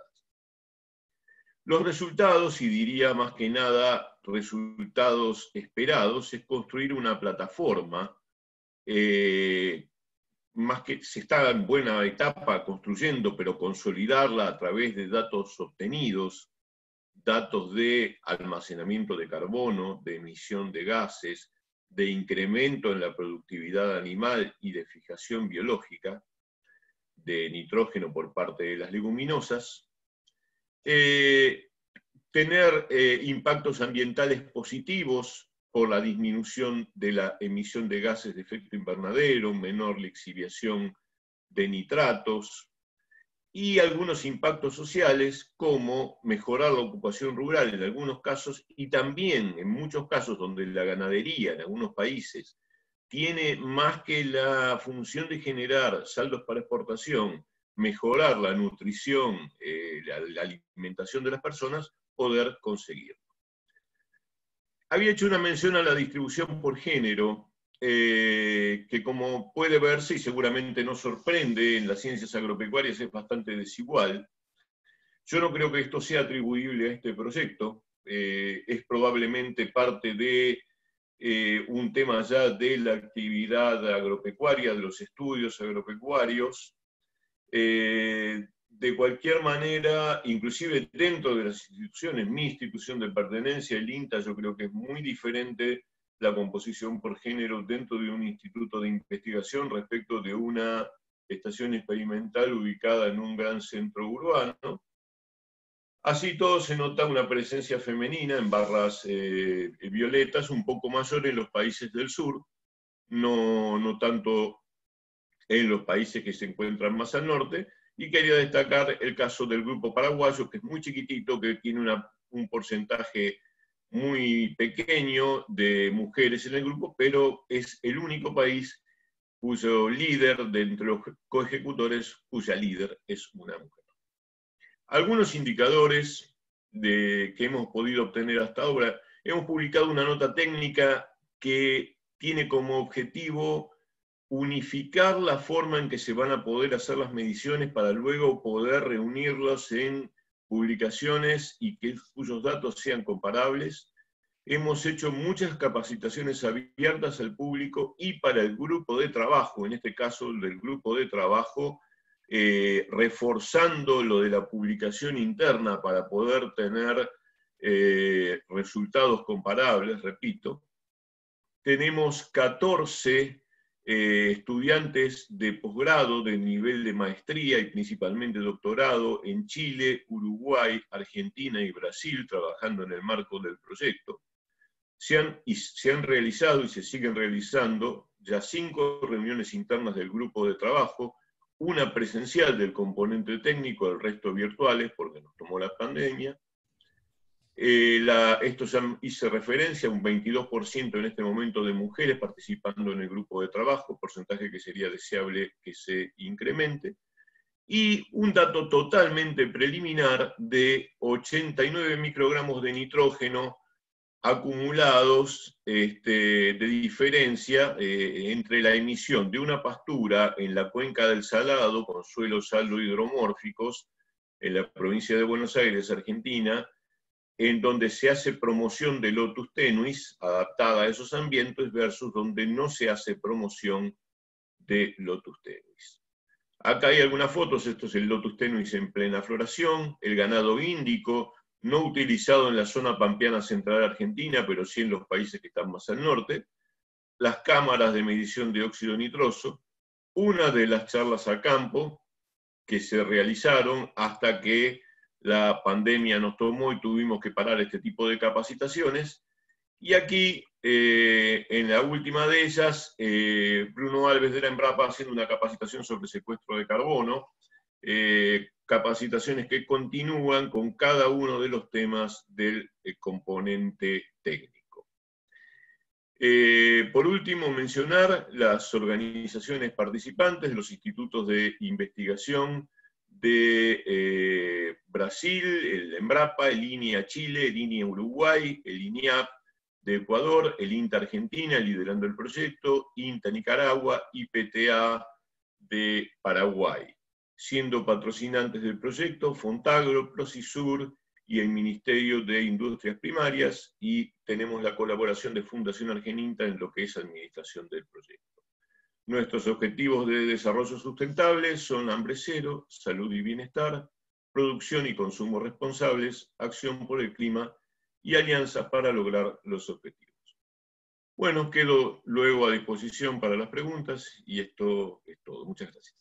Los resultados, y diría más que nada resultados esperados, es construir una plataforma, eh, más que se está en buena etapa construyendo, pero consolidarla a través de datos obtenidos, datos de almacenamiento de carbono, de emisión de gases, de incremento en la productividad animal y de fijación biológica, de nitrógeno por parte de las leguminosas, Eh, tener eh, impactos ambientales positivos por la disminución de la emisión de gases de efecto invernadero, menor lixiviación de nitratos, y algunos impactos sociales como mejorar la ocupación rural en algunos casos, y también en muchos casos donde la ganadería en algunos países tiene más que la función de generar saldos para exportación, mejorar la nutrición, eh, la, la alimentación de las personas, poder conseguirlo. Había hecho una mención a la distribución por género, eh, que como puede verse, y seguramente no sorprende, en las ciencias agropecuarias es bastante desigual. Yo no creo que esto sea atribuible a este proyecto, eh, es probablemente parte de eh, un tema ya de la actividad agropecuaria, de los estudios agropecuarios. Eh, de cualquier manera, inclusive dentro de las instituciones, mi institución de pertenencia, el INTA, yo creo que es muy diferente la composición por género dentro de un instituto de investigación respecto de una estación experimental ubicada en un gran centro urbano. Así todo se nota una presencia femenina en barras eh, violetas un poco mayor en los países del sur, no, no tanto en los países que se encuentran más al norte, y quería destacar el caso del grupo paraguayo, que es muy chiquitito, que tiene una, un porcentaje muy pequeño de mujeres en el grupo, pero es el único país cuyo líder, de entre los coejecutores, cuya líder es una mujer. Algunos indicadores de, que hemos podido obtener hasta ahora, hemos publicado una nota técnica que tiene como objetivo unificar la forma en que se van a poder hacer las mediciones para luego poder reunirlos en publicaciones y que, cuyos datos sean comparables. Hemos hecho muchas capacitaciones abiertas al público y para el grupo de trabajo, en este caso del grupo de trabajo, eh, reforzando lo de la publicación interna para poder tener eh, resultados comparables, repito. Tenemos catorce eh, estudiantes de posgrado de nivel de maestría y principalmente doctorado en Chile, Uruguay, Argentina y Brasil, trabajando en el marco del proyecto. Se han, y se han realizado y se siguen realizando ya cinco reuniones internas del grupo de trabajo, una presencial del componente técnico, el resto virtuales, porque nos tomó la pandemia. Eh, la, esto ya hice referencia a un veintidós por ciento en este momento de mujeres participando en el grupo de trabajo, porcentaje que sería deseable que se incremente. Y un dato totalmente preliminar de ochenta y nueve microgramos de nitrógeno acumulados este, de diferencia eh, entre la emisión de una pastura en la cuenca del Salado, con suelos saldo-hidromórficos, en la provincia de Buenos Aires, Argentina, en donde se hace promoción de Lotus tenuis, adaptada a esos ambientes, versus donde no se hace promoción de Lotus tenuis. Acá hay algunas fotos, esto es el Lotus tenuis en plena floración, el ganado índico, no utilizado en la zona pampeana central argentina, pero sí en los países que están más al norte, las cámaras de medición de óxido nitroso, una de las charlas a campo que se realizaron hasta que la pandemia nos tomó y tuvimos que parar este tipo de capacitaciones, y aquí, eh, en la última de ellas, eh, Bruno Alves de la Embrapa haciendo una capacitación sobre secuestro de carbono, eh, capacitaciones que continúan con cada uno de los temas del eh, componente técnico. Eh, por último, mencionar las organizaciones participantes, los institutos de investigación de eh, Brasil, el Embrapa, el INIA Chile, el INIA Uruguay, el INIAP de Ecuador, el INTA Argentina, liderando el proyecto, INTA Nicaragua, I P T A de Paraguay, siendo patrocinantes del proyecto Fontagro, Procisur y el Ministerio de Industrias Primarias, y tenemos la colaboración de Fundación Argeninta en lo que es administración del proyecto. Nuestros objetivos de desarrollo sustentable son hambre cero, salud y bienestar, producción y consumo responsables, acción por el clima y alianzas para lograr los objetivos. Bueno, quedo luego a disposición para las preguntas y esto es todo. Muchas gracias.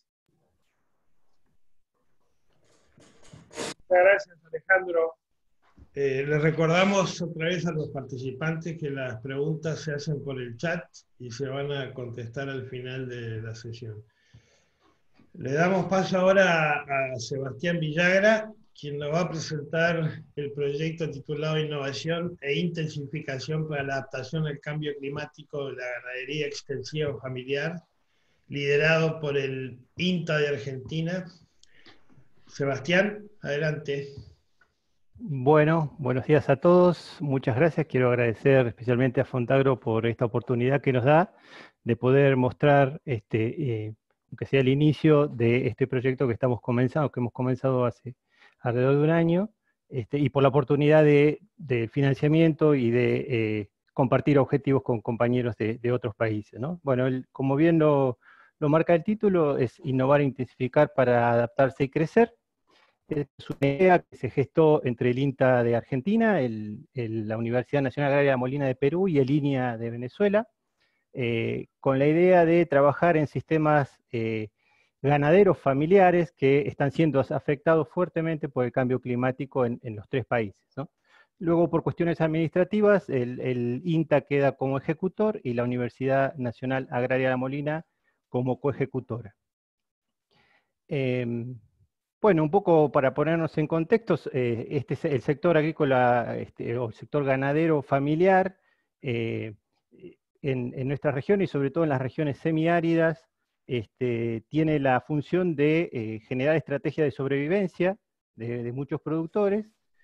Muchas gracias, Alejandro. Eh, les recordamos otra vez a los participantes que las preguntas se hacen por el chat y se van a contestar al final de la sesión. Le damos paso ahora a, a Sebastián Villagra, quien nos va a presentar el proyecto titulado Innovación e Intensificación para la Adaptación al Cambio Climático de la Ganadería Extensiva Familiar, liderado por el INTA de Argentina. Sebastián, adelante. Bueno, buenos días a todos. Muchas gracias. Quiero agradecer especialmente a Fontagro por esta oportunidad que nos da de poder mostrar, este, eh, aunque sea el inicio de este proyecto que estamos comenzando, que hemos comenzado hace alrededor de un año, este, y por la oportunidad de, de financiamiento y de eh, compartir objetivos con compañeros de, de otros países, ¿no? Bueno, el, como bien lo, lo marca el título, es innovar e intensificar para adaptarse y crecer. Es una idea que se gestó entre el INTA de Argentina, el, el, la Universidad Nacional Agraria Molina de Perú y el INIA de Venezuela, eh, con la idea de trabajar en sistemas eh, ganaderos familiares que están siendo afectados fuertemente por el cambio climático en, en los tres países, ¿no? Luego, por cuestiones administrativas, el, el INTA queda como ejecutor y la Universidad Nacional Agraria La Molina como coejecutora. Eh, bueno, un poco para ponernos en contextos, eh, este es el sector agrícola, este, o el sector ganadero familiar, eh, en, en nuestra región y sobre todo en las regiones semiáridas, este, tiene la función de eh, generar estrategias de sobrevivencia de, de muchos productores.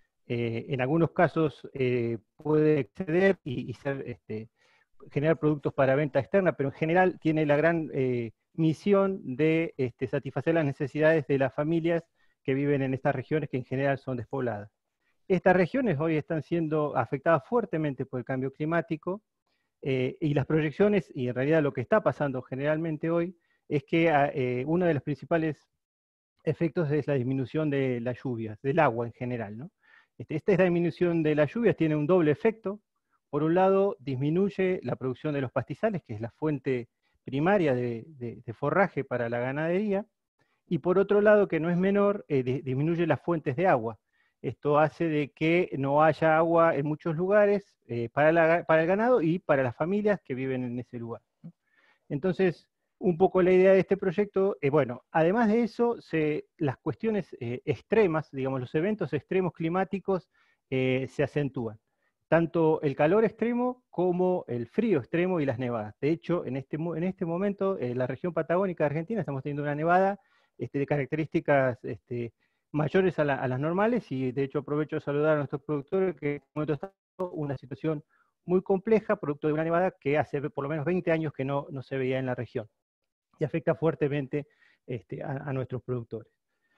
Eh, en algunos casos eh, puede exceder y, y ser, este, generar productos para venta externa, pero en general tiene la gran eh, misión de este, satisfacer las necesidades de las familias que viven en estas regiones que en general son despobladas. Estas regiones hoy están siendo afectadas fuertemente por el cambio climático, eh, y las proyecciones, y en realidad lo que está pasando generalmente hoy, es que eh, uno de los principales efectos es la disminución de las lluvias, del agua en general, ¿no? Esta es la disminución de las lluvias, tiene un doble efecto. Por un lado, disminuye la producción de los pastizales, que es la fuente primaria de, de, de forraje para la ganadería, y por otro lado, que no es menor, eh, disminuye las fuentes de agua. Esto hace de que no haya agua en muchos lugares eh, para, la, para el ganado y para las familias que viven en ese lugar, ¿no? Entonces, un poco la idea de este proyecto, eh, bueno, además de eso, se, las cuestiones eh, extremas, digamos, los eventos extremos climáticos eh, se acentúan. Tanto el calor extremo como el frío extremo y las nevadas. De hecho, en este, en este momento, en la región patagónica de Argentina, estamos teniendo una nevada este, de características este, mayores a, la, a las normales, y de hecho aprovecho de saludar a nuestros productores, que en este momento está en una situación muy compleja, producto de una nevada que hace por lo menos veinte años que no, no se veía en la región, y afecta fuertemente este, a, a nuestros productores.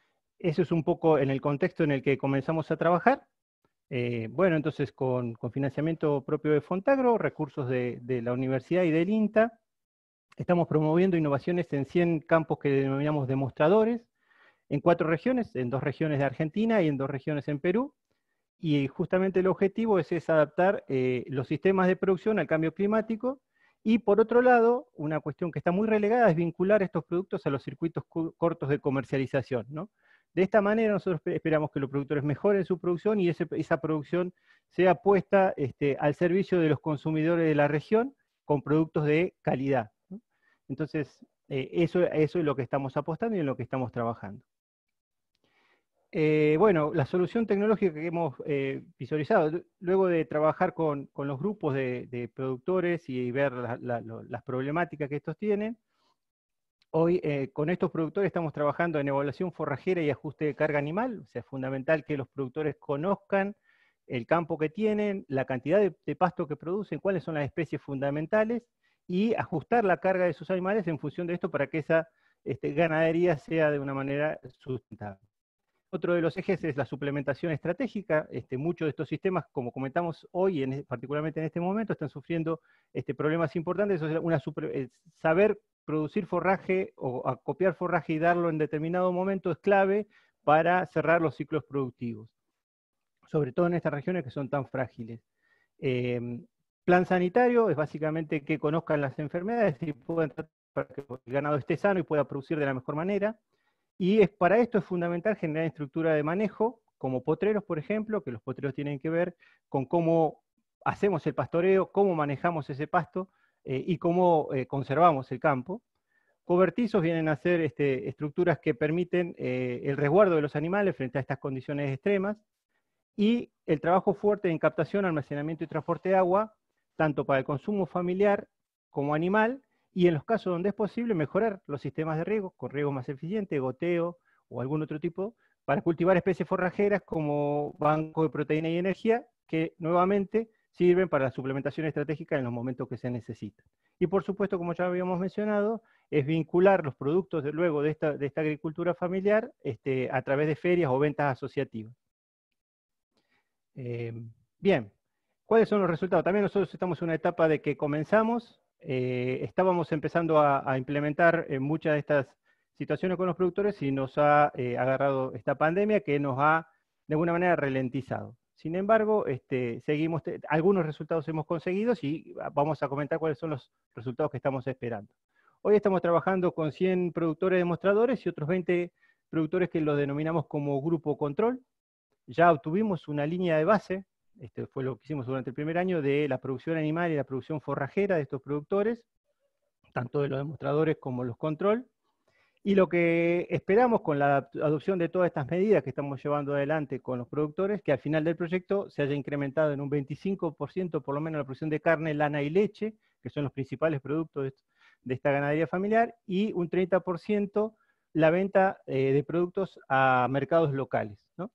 Eso es un poco en el contexto en el que comenzamos a trabajar. Eh, bueno, entonces con, con financiamiento propio de Fontagro, recursos de, de la universidad y del INTA, estamos promoviendo innovaciones en cien campos que denominamos demostradores, en cuatro regiones, en dos regiones de Argentina y en dos regiones en Perú, y justamente el objetivo es, es adaptar eh, los sistemas de producción al cambio climático, y por otro lado, una cuestión que está muy relegada es vincular estos productos a los circuitos cortos de comercialización, ¿no? De esta manera nosotros esperamos que los productores mejoren su producción y ese, esa producción sea puesta este, al servicio de los consumidores de la región con productos de calidad, ¿no? Entonces, eh, eso, eso es lo que estamos apostando y en lo que estamos trabajando. Eh, bueno, la solución tecnológica que hemos eh, visualizado, luego de trabajar con, con los grupos de, de productores y ver la, la, las problemáticas que estos tienen, hoy eh, con estos productores estamos trabajando en evaluación forrajera y ajuste de carga animal. O sea, es fundamental que los productores conozcan el campo que tienen, la cantidad de, de pasto que producen, cuáles son las especies fundamentales, y ajustar la carga de sus animales en función de esto para que esa este, ganadería sea de una manera sustentable. Otro de los ejes es la suplementación estratégica. Este, muchos de estos sistemas, como comentamos hoy, en, particularmente en este momento, están sufriendo este, problemas importantes. O sea, una super, saber producir forraje o acopiar forraje y darlo en determinado momento es clave para cerrar los ciclos productivos, sobre todo en estas regiones que son tan frágiles. Eh, plan sanitario es básicamente que conozcan las enfermedades y puedan tratar para que el ganado esté sano y pueda producir de la mejor manera. Y es, para esto es fundamental generar estructura de manejo, como potreros, por ejemplo, que los potreros tienen que ver con cómo hacemos el pastoreo, cómo manejamos ese pasto eh, y cómo eh, conservamos el campo. Cobertizos vienen a ser este, estructuras que permiten eh, el resguardo de los animales frente a estas condiciones extremas, y el trabajo fuerte en captación, almacenamiento y transporte de agua, tanto para el consumo familiar como animal, y en los casos donde es posible mejorar los sistemas de riego, con riego más eficiente, goteo o algún otro tipo, para cultivar especies forrajeras como banco de proteína y energía, que nuevamente sirven para la suplementación estratégica en los momentos que se necesitan. Y por supuesto, como ya habíamos mencionado, es vincular los productos de, luego de esta, de esta agricultura familiar este, a través de ferias o ventas asociativas. Eh, bien, ¿cuáles son los resultados? También nosotros estamos en una etapa de que comenzamos, eh, estábamos empezando a, a implementar eh, muchas de estas situaciones con los productores y nos ha eh, agarrado esta pandemia que nos ha de alguna manera ralentizado. Sin embargo, este, seguimos, algunos resultados hemos conseguido y vamos a comentar cuáles son los resultados que estamos esperando. Hoy estamos trabajando con cien productores demostradores y otros veinte productores que los denominamos como grupo control. Ya obtuvimos una línea de base, este fue lo que hicimos durante el primer año, de la producción animal y la producción forrajera de estos productores, tanto de los demostradores como los control. Y lo que esperamos con la adopción de todas estas medidas que estamos llevando adelante con los productores, que al final del proyecto se haya incrementado en un veinticinco por ciento por lo menos la producción de carne, lana y leche, que son los principales productos de esta ganadería familiar, y un treinta por ciento la venta eh, de productos a mercados locales, ¿no?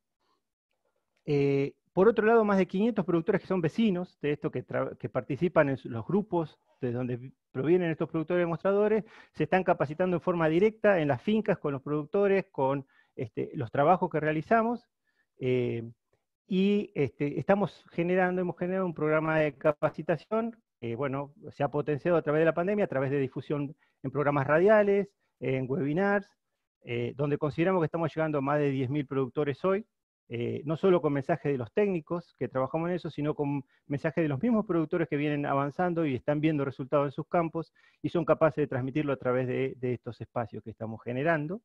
Eh, por otro lado, más de quinientos productores que son vecinos de esto, que, que participan en los grupos de donde provienen estos productores demostradores, se están capacitando en forma directa en las fincas con los productores, con este, los trabajos que realizamos, eh, y este, estamos generando, hemos generado un programa de capacitación, eh, bueno, se ha potenciado a través de la pandemia, a través de difusión en programas radiales, en webinars, eh, donde consideramos que estamos llegando a más de diez mil productores hoy, Eh, no solo con mensajes de los técnicos que trabajamos en eso, sino con mensajes de los mismos productores que vienen avanzando y están viendo resultados en sus campos y son capaces de transmitirlo a través de, de estos espacios que estamos generando.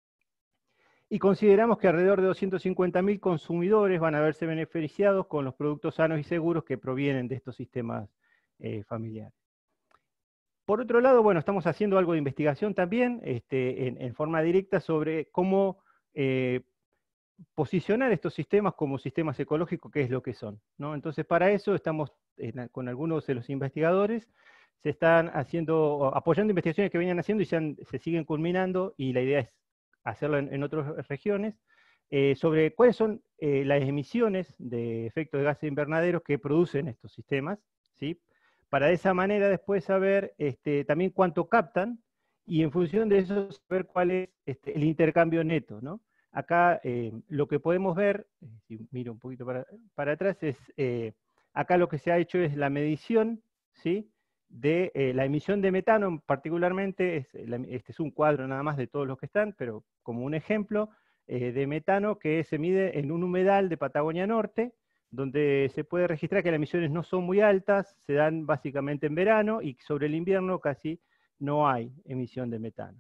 Y consideramos que alrededor de doscientos cincuenta mil consumidores van a verse beneficiados con los productos sanos y seguros que provienen de estos sistemas eh, familiares. Por otro lado, bueno, estamos haciendo algo de investigación también, este, en, en forma directa, sobre cómo eh, posicionar estos sistemas como sistemas ecológicos, que es lo que son, ¿no? Entonces, para eso estamos en, con algunos de los investigadores, se están haciendo, apoyando investigaciones que venían haciendo y se, han, se siguen culminando, y la idea es hacerlo en, en otras regiones, eh, sobre cuáles son eh, las emisiones de efectos de gases invernaderos que producen estos sistemas, ¿sí? Para de esa manera después saber este, también cuánto captan, y en función de eso saber cuál es este, el intercambio neto, ¿no? Acá eh, lo que podemos ver, si miro un poquito para, para atrás, es, eh, acá lo que se ha hecho es la medición, ¿sí?, de eh, la emisión de metano, particularmente, es, este es un cuadro nada más de todos los que están, pero como un ejemplo eh, de metano que se mide en un humedal de Patagonia Norte, donde se puede registrar que las emisiones no son muy altas, se dan básicamente en verano, y sobre el invierno casi no hay emisión de metano.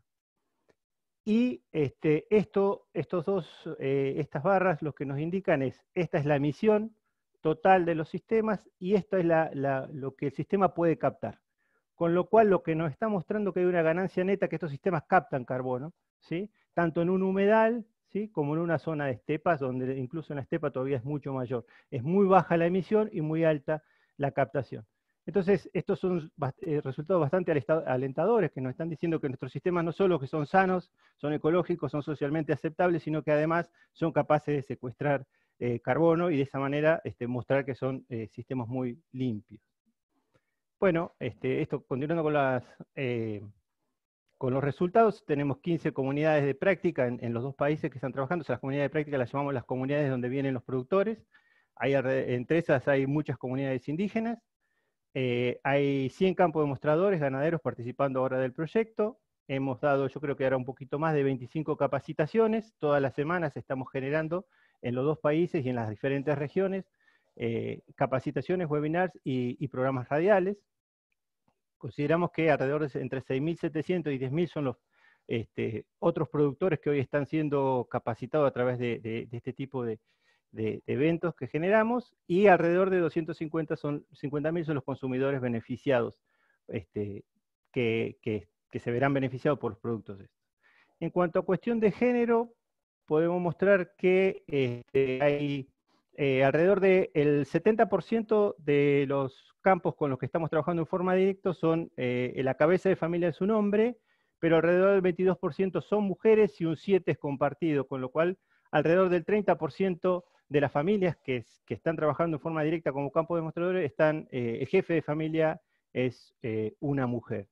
Y este, esto, estos dos, eh, estas barras lo que nos indican es, esta es la emisión total de los sistemas, y esto es la, la, lo que el sistema puede captar. Con lo cual lo que nos está mostrando que hay una ganancia neta, que estos sistemas captan carbono, ¿sí?, tanto en un humedal, ¿sí?, como en una zona de estepas, donde incluso en la estepa todavía es mucho mayor. Es muy baja la emisión y muy alta la captación. Entonces, estos son eh, resultados bastante alentadores, que nos están diciendo que nuestros sistemas no solo que son sanos, son ecológicos, son socialmente aceptables, sino que además son capaces de secuestrar eh, carbono, y de esa manera este, mostrar que son eh, sistemas muy limpios. Bueno, este, esto continuando con, las, eh, con los resultados, tenemos quince comunidades de práctica en, en los dos países que están trabajando. O sea, las comunidades de práctica las llamamos las comunidades donde vienen los productores. Hay, entre esas hay muchas comunidades indígenas. Eh, hay cien campos demostradores, ganaderos participando ahora del proyecto. Hemos dado, yo creo que ahora un poquito más de veinticinco capacitaciones. Todas las semanas estamos generando en los dos países y en las diferentes regiones eh, capacitaciones, webinars y, y programas radiales. Consideramos que alrededor de entre seis mil setecientos y diez mil son los este, otros productores que hoy están siendo capacitados a través de, de, de este tipo de, de, de eventos que generamos, y alrededor de doscientos cincuenta mil son los consumidores beneficiados, este, que, que, que se verán beneficiados por los productos estos. En cuanto a cuestión de género, podemos mostrar que este, hay eh, alrededor del setenta por ciento de los campos con los que estamos trabajando en forma directa son eh, la cabeza de familia de su nombre, pero alrededor del veintidós por ciento son mujeres y un siete por ciento es compartido, con lo cual alrededor del treinta por ciento de las familias que, que están trabajando en forma directa como campo demostradores, están, eh, el jefe de familia es eh, una mujer.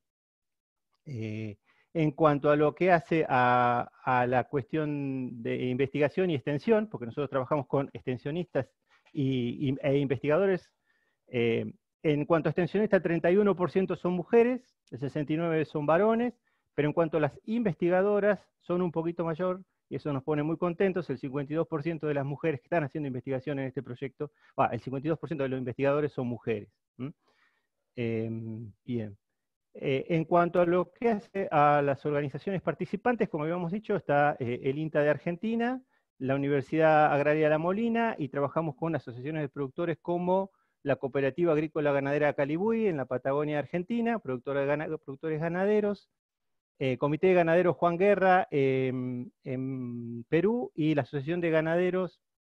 Eh, en cuanto a lo que hace a, a la cuestión de investigación y extensión, porque nosotros trabajamos con extensionistas y, y, e investigadores. Eh, en cuanto a extensionistas, treinta y uno por ciento son mujeres, el sesenta y nueve por ciento son varones, pero en cuanto a las investigadoras, son un poquito mayor, y eso nos pone muy contentos. El cincuenta y dos por ciento de las mujeres que están haciendo investigación en este proyecto, ah, el cincuenta y dos por ciento de los investigadores son mujeres. ¿Mm? Eh, bien. Eh, en cuanto a lo que hace a las organizaciones participantes, como habíamos dicho, está eh, el INTA de Argentina, la Universidad Agraria La Molina, y trabajamos con asociaciones de productores como la Cooperativa Agrícola Ganadera Calibuy en la Patagonia Argentina, productora de ganado, productores ganaderos, eh, Comité de Ganaderos Juan Guerra eh, en Perú, y la Asociación de Ganaderos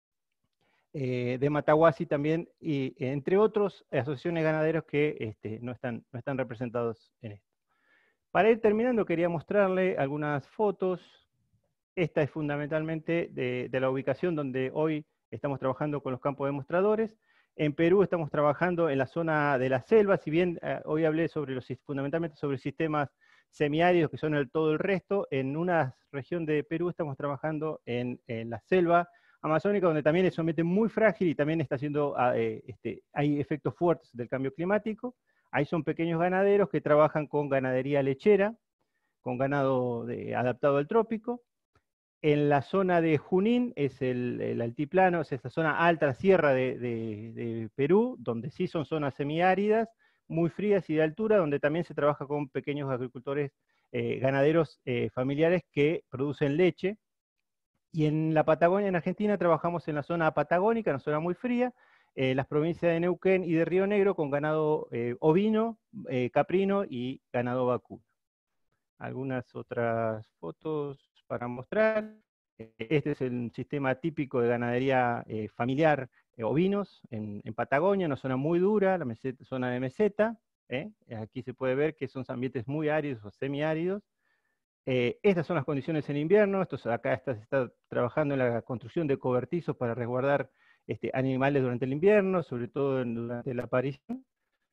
eh, de Matahuasi también, y entre otros asociaciones de ganaderos que este, no, están, no están representados en esto. Para ir terminando, quería mostrarle algunas fotos. Esta es fundamentalmente de, de la ubicación donde hoy estamos trabajando con los campos demostradores. En Perú estamos trabajando en la zona de la selva, si bien eh, hoy hablé sobre los, fundamentalmente sobre sistemas semiáridos, que son el, todo el resto. En una región de Perú estamos trabajando en, en la selva amazónica, donde también es un ambiente muy frágil y también está haciendo, eh, este, hay efectos fuertes del cambio climático. Ahí son pequeños ganaderos que trabajan con ganadería lechera, con ganado de, adaptado al trópico. En la zona de Junín, es el, el altiplano, es esta zona alta, la sierra de, de, de Perú, donde sí son zonas semiáridas, muy frías y de altura, donde también se trabaja con pequeños agricultores, eh, ganaderos eh, familiares que producen leche. Y en la Patagonia, en Argentina, trabajamos en la zona patagónica, una zona muy fría, eh, las provincias de Neuquén y de Río Negro, con ganado eh, ovino, eh, caprino y ganado vacuno. Algunas otras fotos para mostrar. Este es el sistema típico de ganadería eh, familiar, eh, ovinos, en, en Patagonia, una zona muy dura, la meseta, zona de meseta. ¿eh? Aquí se puede ver que son ambientes muy áridos o semiáridos. Eh, estas son las condiciones en invierno. Esto, acá está, se está trabajando en la construcción de cobertizos para resguardar este, animales durante el invierno, sobre todo en, durante la aparición.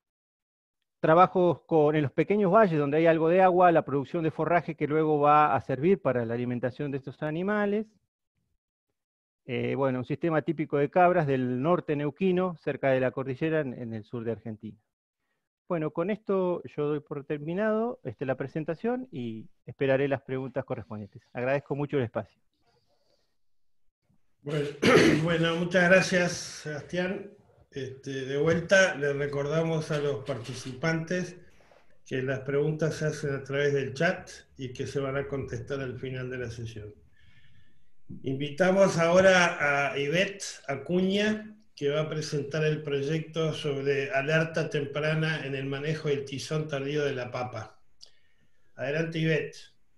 Trabajos con, en los pequeños valles donde hay algo de agua, la producción de forraje que luego va a servir para la alimentación de estos animales. Eh, bueno, un sistema típico de cabras del norte neuquino, cerca de la cordillera, en, en el sur de Argentina. Bueno, con esto yo doy por terminado este, la presentación y esperaré las preguntas correspondientes. Agradezco mucho el espacio. Bueno, bueno muchas gracias, Sebastián. Este, de vuelta, les recordamos a los participantes que las preguntas se hacen a través del chat y que se van a contestar al final de la sesión. Invitamos ahora a Ivette Acuña, que va a presentar el proyecto sobre alerta temprana en el manejo del tizón tardío de la papa. Adelante, Ivette.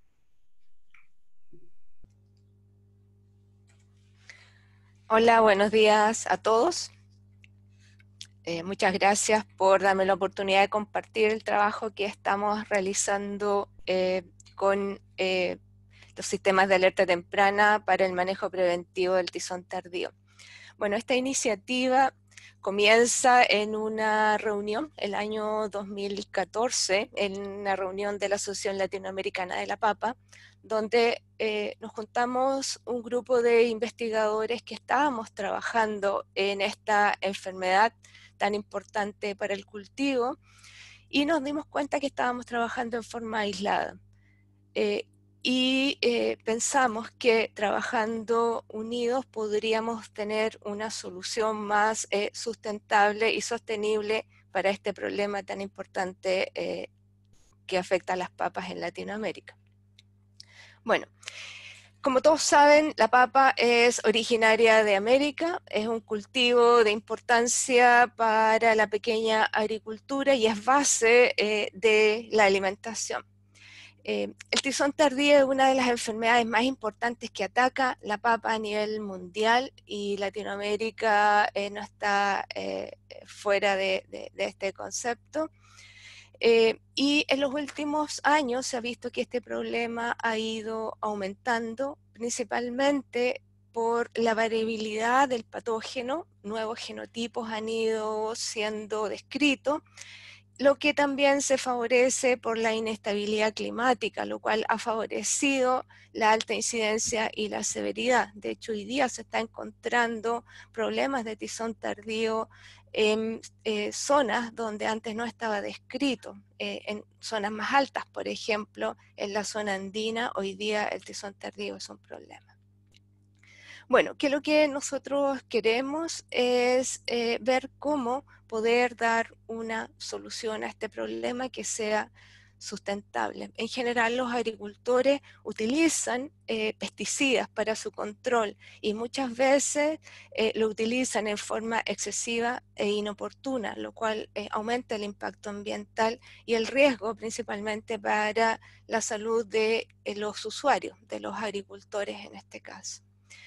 Hola, buenos días a todos. Eh, muchas gracias por darme la oportunidad de compartir el trabajo que estamos realizando eh, con eh, los sistemas de alerta temprana para el manejo preventivo del tizón tardío. Bueno, esta iniciativa comienza en una reunión el año dos mil catorce, en una reunión de la Asociación Latinoamericana de la Papa, donde eh, nos juntamos un grupo de investigadores que estábamos trabajando en esta enfermedad tan importante para el cultivo, y nos dimos cuenta que estábamos trabajando en forma aislada. Eh, y eh, pensamos que trabajando unidos podríamos tener una solución más eh, sustentable y sostenible para este problema tan importante eh, que afecta a las papas en Latinoamérica. Bueno, como todos saben, la papa es originaria de América, es un cultivo de importancia para la pequeña agricultura y es base eh, de la alimentación. Eh, el tizón tardío es una de las enfermedades más importantes que ataca la papa a nivel mundial, y Latinoamérica eh, no está eh, fuera de, de, de este concepto. Eh, y en los últimos años se ha visto que este problema ha ido aumentando, principalmente por la variabilidad del patógeno. Nuevos genotipos han ido siendo descritos, lo que también se favorece por la inestabilidad climática, lo cual ha favorecido la alta incidencia y la severidad. De hecho, hoy día se está encontrando problemas de tizón tardío en eh, zonas donde antes no estaba descrito, eh, en zonas más altas, por ejemplo, en la zona andina, hoy día el tizón tardío es un problema. Bueno, que lo que nosotros queremos es eh, ver cómo poder dar una solución a este problema que sea sustentable. En general, los agricultores utilizan eh, pesticidas para su control y muchas veces eh, lo utilizan en forma excesiva e inoportuna, lo cual eh, aumenta el impacto ambiental y el riesgo principalmente para la salud de eh, los usuarios, de los agricultores en este caso.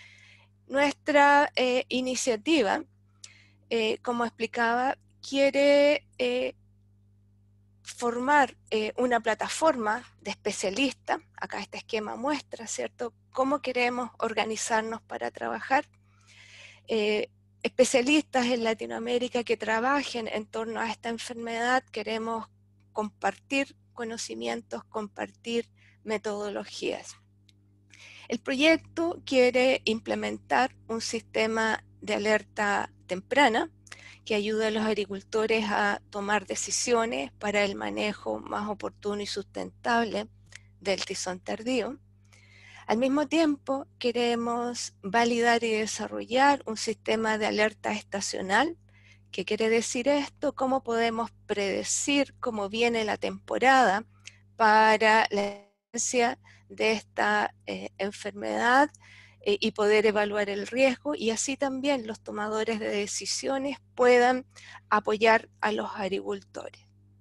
Nuestra eh, iniciativa, eh, como explicaba, quiere eh, formar eh, una plataforma de especialistas. Acá este esquema muestra, ¿cierto?, cómo queremos organizarnos para trabajar. Eh, especialistas en Latinoamérica que trabajen en torno a esta enfermedad. Queremos compartir conocimientos, compartir metodologías. El proyecto quiere implementar un sistema de alerta temprana que ayude a los agricultores a tomar decisiones para el manejo más oportuno y sustentable del tizón tardío. Al mismo tiempo, queremos validar y desarrollar un sistema de alerta estacional. ¿Qué quiere decir esto? ¿Cómo podemos predecir cómo viene la temporada para la incidencia de esta eh, enfermedad eh, y poder evaluar el riesgo, y así también los tomadores de decisiones puedan apoyar a los agricultores?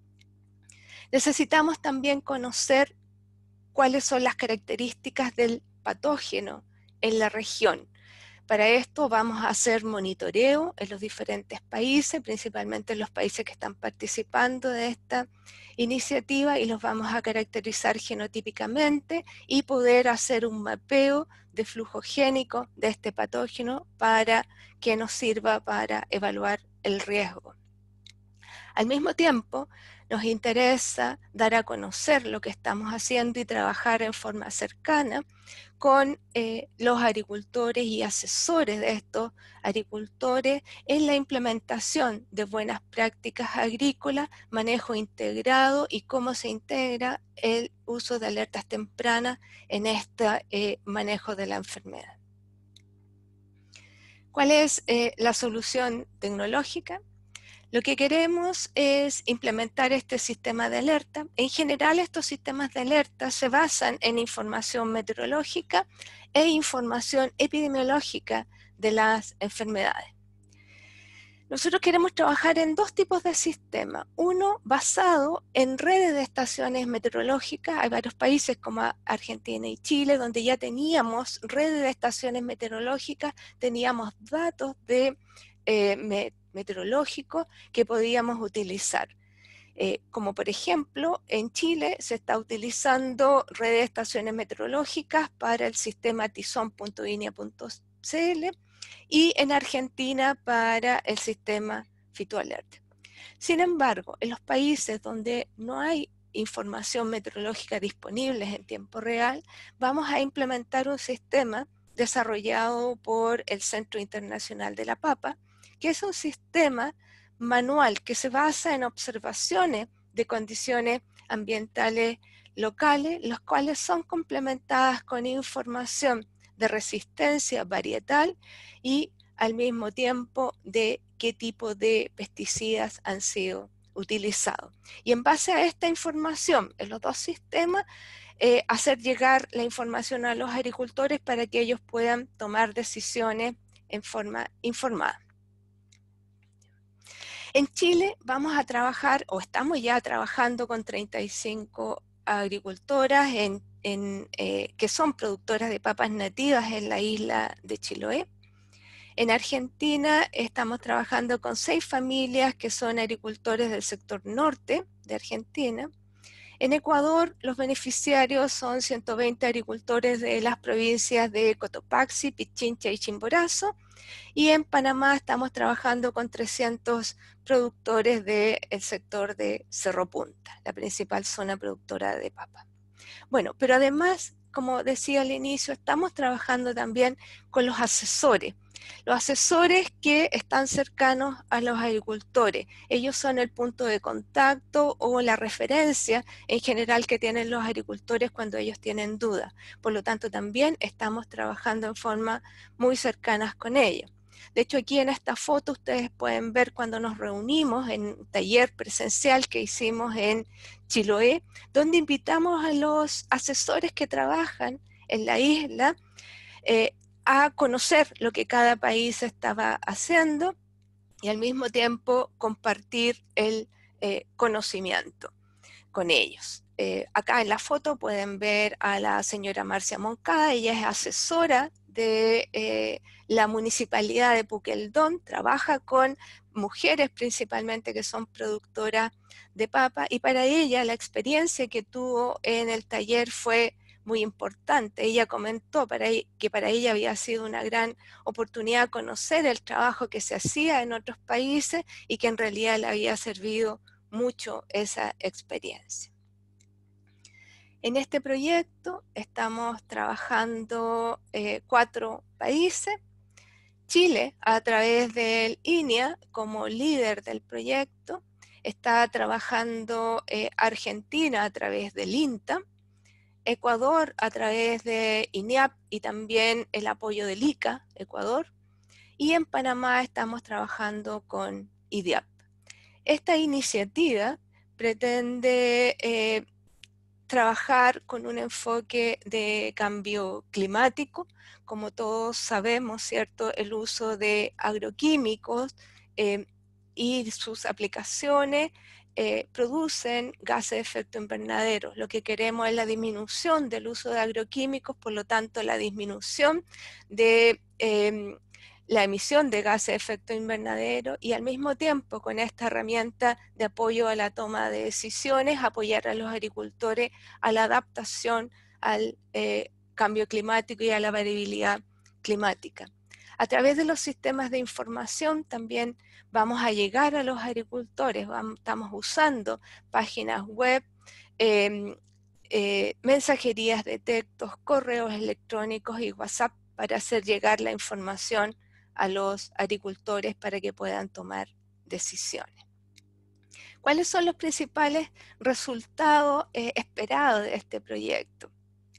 Necesitamos también conocer cuáles son las características del patógeno en la región. Para esto vamos a hacer monitoreo en los diferentes países, principalmente en los países que están participando de esta iniciativa, y los vamos a caracterizar genotípicamente y poder hacer un mapeo de flujo génico de este patógeno para que nos sirva para evaluar el riesgo. Al mismo tiempo, nos interesa dar a conocer lo que estamos haciendo y trabajar en forma cercana con eh, los agricultores y asesores de estos agricultores en la implementación de buenas prácticas agrícolas, manejo integrado y cómo se integra el uso de alertas tempranas en este eh, manejo de la enfermedad. ¿Cuál es eh, la solución tecnológica? Lo que queremos es implementar este sistema de alerta. En general, estos sistemas de alerta se basan en información meteorológica e información epidemiológica de las enfermedades. Nosotros queremos trabajar en dos tipos de sistemas. Uno basado en redes de estaciones meteorológicas. Hay varios países como Argentina y Chile donde ya teníamos redes de estaciones meteorológicas, teníamos datos de eh, me, meteorológicos que podíamos utilizar. Eh, como por ejemplo, en Chile se está utilizando redes de estaciones meteorológicas para el sistema tizón punto I N E A punto C L y en Argentina para el sistema PhytoAlert. Sin embargo, en los países donde no hay información meteorológica disponible en tiempo real, vamos a implementar un sistema desarrollado por el Centro Internacional de la Papa, que es un sistema manual que se basa en observaciones de condiciones ambientales locales, las cuales son complementadas con información de resistencia varietal y al mismo tiempo de qué tipo de pesticidas han sido utilizados. Y en base a esta información en los dos sistemas, eh, hacer llegar la información a los agricultores para que ellos puedan tomar decisiones en forma informada. En Chile vamos a trabajar, o estamos ya trabajando con treinta y cinco agricultoras en, en, eh, que son productoras de papas nativas en la isla de Chiloé. En Argentina estamos trabajando con seis familias que son agricultores del sector norte de Argentina. En Ecuador los beneficiarios son ciento veinte agricultores de las provincias de Cotopaxi, Pichincha y Chimborazo. Y en Panamá estamos trabajando con trescientos productores del sector de Cerro Punta, la principal zona productora de papa. Bueno, pero además, como decía al inicio, estamos trabajando también con los asesores. Los asesores que están cercanos a los agricultores. Ellos son el punto de contacto o la referencia en general que tienen los agricultores cuando ellos tienen dudas. Por lo tanto, también estamos trabajando en forma muy cercanas con ellos. De hecho, aquí en esta foto ustedes pueden ver cuando nos reunimos en un taller presencial que hicimos en Chiloé, donde invitamos a los asesores que trabajan en la isla eh, a conocer lo que cada país estaba haciendo y al mismo tiempo compartir el eh, conocimiento con ellos. Eh, acá en la foto pueden ver a la señora Marcia Moncada, ella es asesora de eh, la municipalidad de Puqueldón, trabaja con mujeres principalmente que son productoras de papa, y para ella la experiencia que tuvo en el taller fue muy importante. Ella comentó para ella, que para ella había sido una gran oportunidad conocer el trabajo que se hacía en otros países y que en realidad le había servido mucho esa experiencia. En este proyecto estamos trabajando eh, cuatro países. Chile, a través del I N E A, como líder del proyecto, está trabajando eh, Argentina a través del INTA, Ecuador a través de I N E A P y también el apoyo del I C A, Ecuador, y en Panamá estamos trabajando con I D I A P. Esta iniciativa pretende eh, trabajar con un enfoque de cambio climático. Como todos sabemos, ¿cierto? El uso de agroquímicos eh, y sus aplicaciones eh, producen gases de efecto invernadero. Lo que queremos es la disminución del uso de agroquímicos, por lo tanto la disminución de eh, la emisión de gases de efecto invernadero, y al mismo tiempo con esta herramienta de apoyo a la toma de decisiones, apoyar a los agricultores a la adaptación al eh, cambio climático y a la variabilidad climática. A través de los sistemas de información también vamos a llegar a los agricultores. Vamos, estamos usando páginas web, eh, eh, mensajerías de textos, correos electrónicos y WhatsApp para hacer llegar la información a los agricultores para que puedan tomar decisiones. ¿Cuáles son los principales resultados eh, esperados de este proyecto?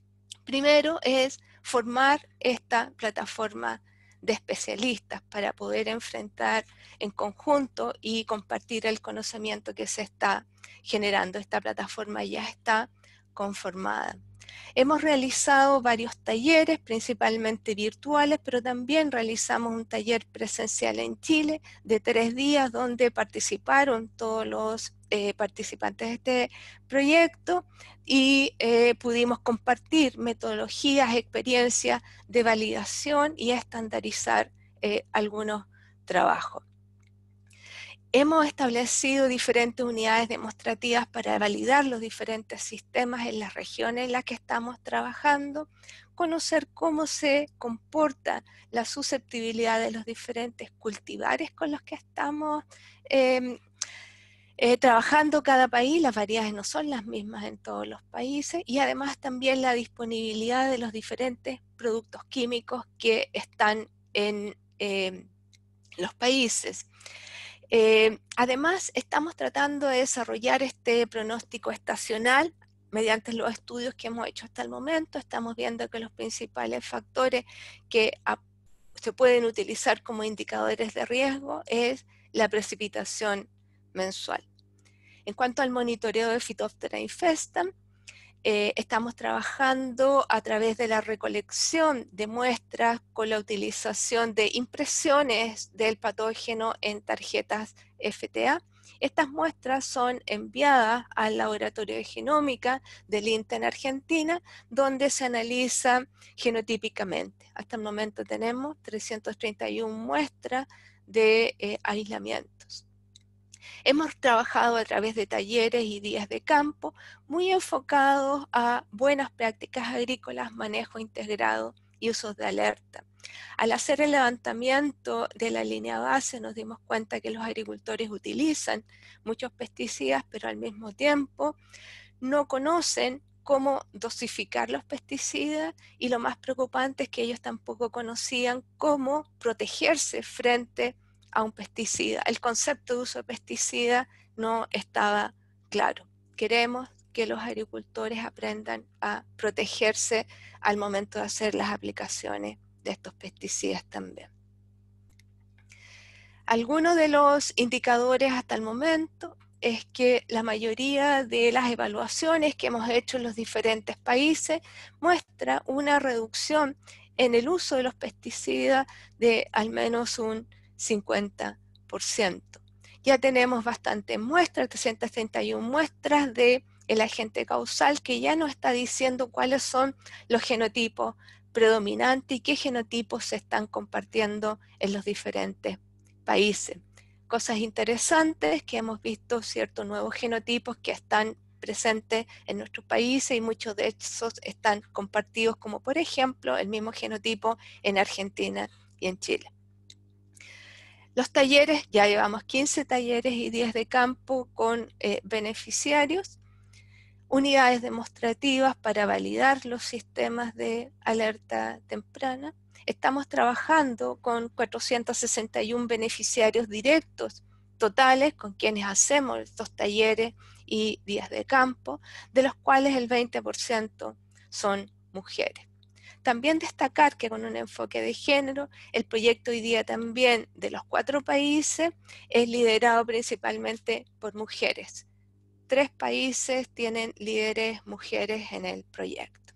Primero es formar esta plataforma de especialistas para poder enfrentar en conjunto y compartir el conocimiento que se está generando. Esta plataforma ya está conformada. Hemos realizado varios talleres, principalmente virtuales, pero también realizamos un taller presencial en Chile de tres días donde participaron todos los eh, participantes de este proyecto y eh, pudimos compartir metodologías, experiencias de validación y estandarizar eh, algunos trabajos. Hemos establecido diferentes unidades demostrativas para validar los diferentes sistemas en las regiones en las que estamos trabajando, conocer cómo se comporta la susceptibilidad de los diferentes cultivares con los que estamos eh, eh, trabajando cada país. Las variedades no son las mismas en todos los países, y además también la disponibilidad de los diferentes productos químicos que están en eh, los países. Eh, además, estamos tratando de desarrollar este pronóstico estacional mediante los estudios que hemos hecho hasta el momento. Estamos viendo que los principales factores que a, se pueden utilizar como indicadores de riesgo es la precipitación mensual. En cuanto al monitoreo de Phytophthora infestam, Eh, estamos trabajando a través de la recolección de muestras con la utilización de impresiones del patógeno en tarjetas F T A. Estas muestras son enviadas al laboratorio de genómica del INTA en Argentina, donde se analiza genotípicamente. Hasta el momento tenemos trescientas treinta y una muestras de eh, aislamientos. Hemos trabajado a través de talleres y días de campo muy enfocados a buenas prácticas agrícolas, manejo integrado y usos de alerta. Al hacer el levantamiento de la línea base nos dimos cuenta que los agricultores utilizan muchos pesticidas, pero al mismo tiempo no conocen cómo dosificar los pesticidas, y lo más preocupante es que ellos tampoco conocían cómo protegerse frente a un pesticida. El concepto de uso de pesticida no estaba claro. Queremos que los agricultores aprendan a protegerse al momento de hacer las aplicaciones de estos pesticidas también. Algunos de los indicadores hasta el momento es que la mayoría de las evaluaciones que hemos hecho en los diferentes países muestra una reducción en el uso de los pesticidas de al menos un cincuenta por ciento. Ya tenemos bastantes muestras, trescientas treinta y una muestras de el agente causal que ya nos está diciendo cuáles son los genotipos predominantes y qué genotipos se están compartiendo en los diferentes países. Cosas interesantes que hemos visto ciertos nuevos genotipos que están presentes en nuestros países, y muchos de esos están compartidos, como por ejemplo el mismo genotipo en Argentina y en Chile. Los talleres, ya llevamos quince talleres y diez de campo con eh, beneficiarios. Unidades demostrativas para validar los sistemas de alerta temprana. Estamos trabajando con cuatrocientos sesenta y uno beneficiarios directos totales con quienes hacemos estos talleres y días de campo, de los cuales el veinte por ciento son mujeres. También destacar que con un enfoque de género, el proyecto hoy día también de los cuatro países es liderado principalmente por mujeres. Tres países tienen líderes mujeres en el proyecto.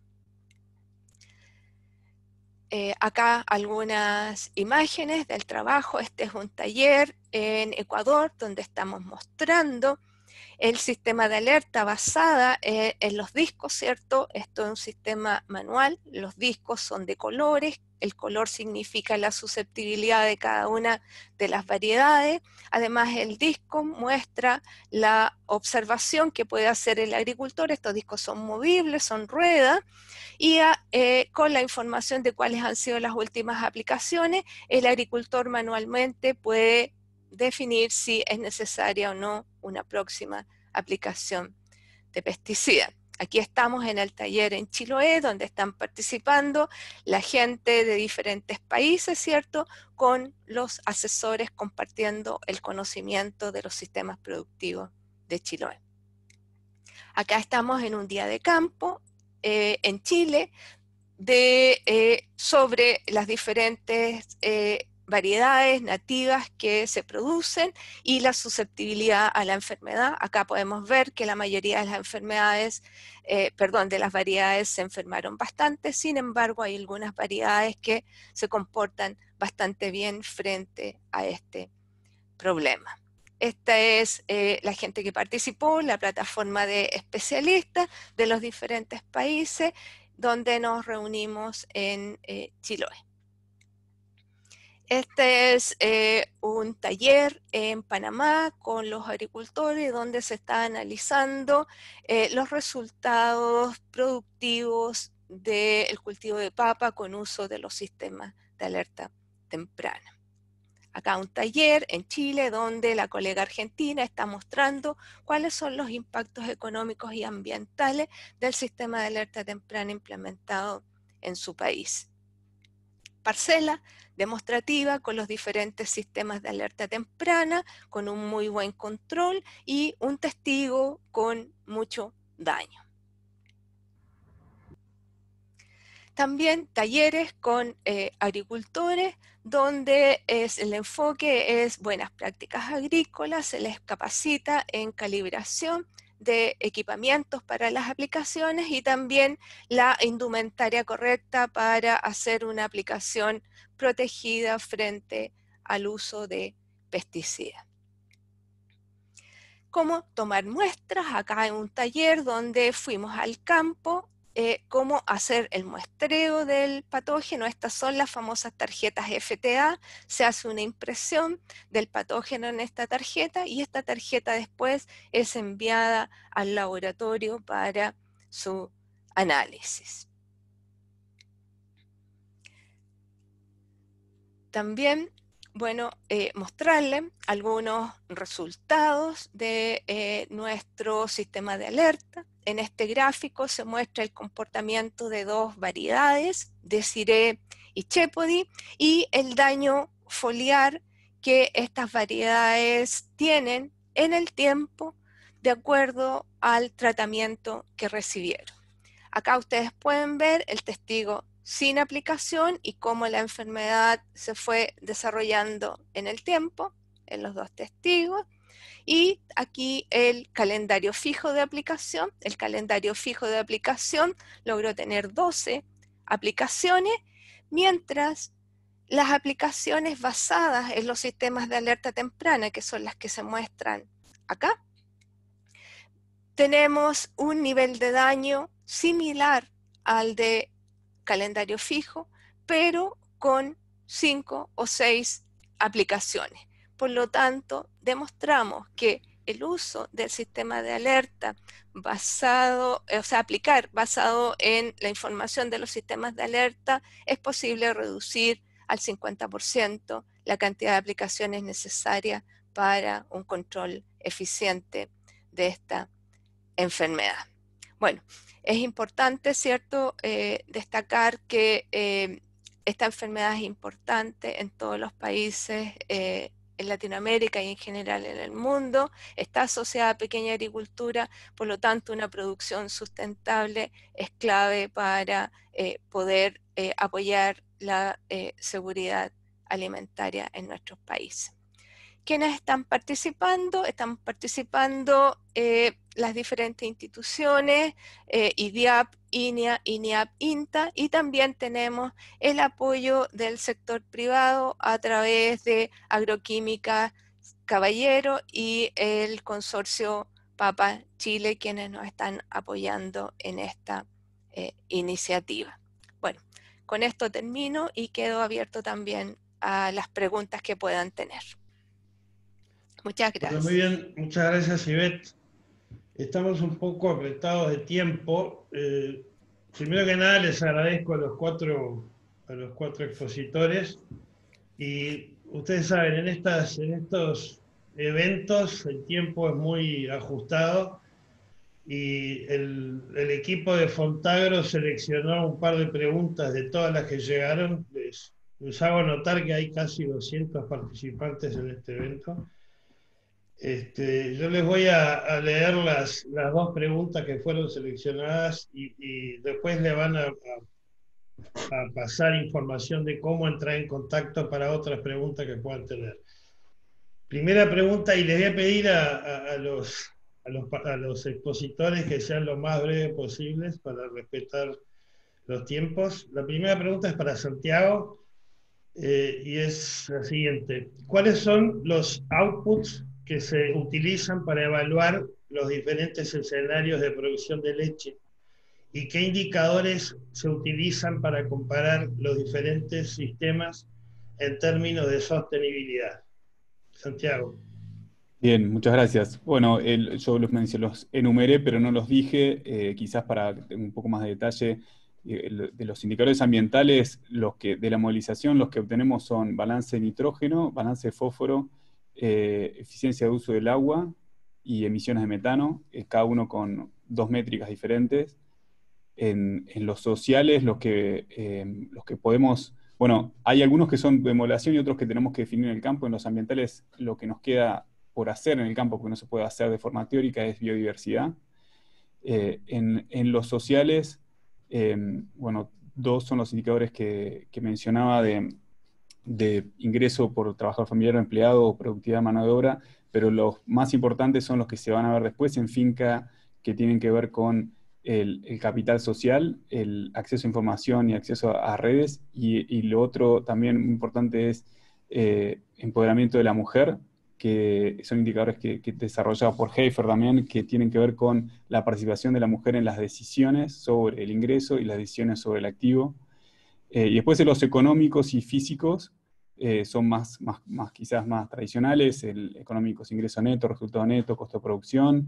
Eh, acá algunas imágenes del trabajo. Este es un taller en Ecuador donde estamos mostrando el sistema de alerta basada en, en los discos, ¿cierto? Esto es un sistema manual, los discos son de colores, el color significa la susceptibilidad de cada una de las variedades. Además, el disco muestra la observación que puede hacer el agricultor. Estos discos son movibles, son ruedas, y a, eh, con la información de cuáles han sido las últimas aplicaciones, el agricultor manualmente puede definir si es necesaria o no una próxima aplicación de pesticida. Aquí estamos en el taller en Chiloé, donde están participando la gente de diferentes países, ¿cierto?, con los asesores compartiendo el conocimiento de los sistemas productivos de Chiloé. Acá estamos en un día de campo eh, en Chile de, eh, sobre las diferentes eh, variedades nativas que se producen y la susceptibilidad a la enfermedad. Acá podemos ver que la mayoría de las enfermedades, eh, perdón, de las variedades se enfermaron bastante. Sin embargo, hay algunas variedades que se comportan bastante bien frente a este problema. Esta es eh, la gente que participó, la plataforma de especialistas de los diferentes países, donde nos reunimos en eh, Chiloé. Este es eh, un taller en Panamá con los agricultores, donde se está analizando eh, los resultados productivos del cultivo de papa con uso de los sistemas de alerta temprana. Acá un taller en Chile donde la colega argentina está mostrando cuáles son los impactos económicos y ambientales del sistema de alerta temprana implementado en su país. Parcela demostrativa con los diferentes sistemas de alerta temprana, con un muy buen control y un testigo con mucho daño. También talleres con eh, agricultores, donde es, el enfoque es buenas prácticas agrícolas, se les capacita en calibración de equipamientos para las aplicaciones y también la indumentaria correcta para hacer una aplicación protegida frente al uso de pesticidas. Cómo tomar muestras. Acá hay un taller donde fuimos al campo, eh, cómo hacer el muestreo del patógeno. Estas son las famosas tarjetas F T A. Se hace una impresión del patógeno en esta tarjeta y esta tarjeta después es enviada al laboratorio para su análisis. también, bueno, eh, mostrarles algunos resultados de eh, nuestro sistema de alerta. En este gráfico se muestra el comportamiento de dos variedades, Desiree y Chepody, y el daño foliar que estas variedades tienen en el tiempo de acuerdo al tratamiento que recibieron. Acá ustedes pueden ver el testigo sin aplicación y cómo la enfermedad se fue desarrollando en el tiempo, en los dos testigos. Y aquí el calendario fijo de aplicación. El calendario fijo de aplicación logró tener doce aplicaciones, mientras las aplicaciones basadas en los sistemas de alerta temprana, que son las que se muestran acá, tenemos un nivel de daño similar al de calendario fijo, pero con cinco o seis aplicaciones. Por lo tanto, demostramos que el uso del sistema de alerta basado, o sea, aplicar basado en la información de los sistemas de alerta, es posible reducir al cincuenta por ciento la cantidad de aplicaciones necesarias para un control eficiente de esta enfermedad. Bueno, es importante, ¿cierto?, eh, destacar que eh, esta enfermedad es importante en todos los países, eh, en Latinoamérica y en general en el mundo, está asociada a pequeña agricultura, por lo tanto una producción sustentable es clave para eh, poder eh, apoyar la eh, seguridad alimentaria en nuestros países. ¿Quiénes están participando? Están participando eh, las diferentes instituciones, eh, I D I A P, I N I A, I N I A P, INTA, y también tenemos el apoyo del sector privado a través de Agroquímica Caballero y el consorcio Papa Chile, quienes nos están apoyando en esta eh, iniciativa. Bueno, con esto termino y quedo abierto también a las preguntas que puedan tener. Muchas gracias. Bueno, muy bien, muchas gracias, Ivette. Estamos un poco apretados de tiempo. Eh, primero que nada, les agradezco a los cuatro, a los cuatro expositores. Y ustedes saben, en, estas, en estos eventos el tiempo es muy ajustado y el, el equipo de Fontagro seleccionó un par de preguntas de todas las que llegaron. Les, les hago notar que hay casi doscientos participantes en este evento. Este, yo les voy a, a leer las, las dos preguntas que fueron seleccionadas y, y después le van a, a, a pasar información de cómo entrar en contacto para otras preguntas que puedan tener. Primera pregunta, y les voy a pedir a, a, a, los, a, los, a los expositores que sean lo más breves posibles para respetar los tiempos. La primera pregunta es para Santiago eh, y es la siguiente. ¿Cuáles son los outputs que se utilizan para evaluar los diferentes escenarios de producción de leche? ¿Y qué indicadores se utilizan para comparar los diferentes sistemas en términos de sostenibilidad? Santiago. Bien, muchas gracias. Bueno, el, yo los, mencioné, los enumeré, pero no los dije, eh, quizás para un poco más de detalle. Eh, de los indicadores ambientales, los que, de la movilización, los que obtenemos son balance de nitrógeno, balance de fósforo, Eh, eficiencia de uso del agua y emisiones de metano, eh, cada uno con dos métricas diferentes. En, en los sociales, los que, eh, los que podemos, bueno, hay algunos que son de modelación y otros que tenemos que definir en el campo. En los ambientales, lo que nos queda por hacer en el campo, porque no se puede hacer de forma teórica, es biodiversidad. Eh, en, en los sociales, eh, bueno, dos son los indicadores que, que mencionaba de de ingreso por trabajador familiar o empleado o productividad de mano de obra, pero los más importantes son los que se van a ver después en finca, que tienen que ver con el, el capital social, el acceso a información y acceso a, a redes, y, y lo otro también importante es eh, empoderamiento de la mujer, que son indicadores que, que desarrollados por Heifer también, que tienen que ver con la participación de la mujer en las decisiones sobre el ingreso y las decisiones sobre el activo. Eh, y después de los económicos y físicos, eh, son más, más, más, quizás más tradicionales. El económico es ingreso neto, resultado neto, costo de producción,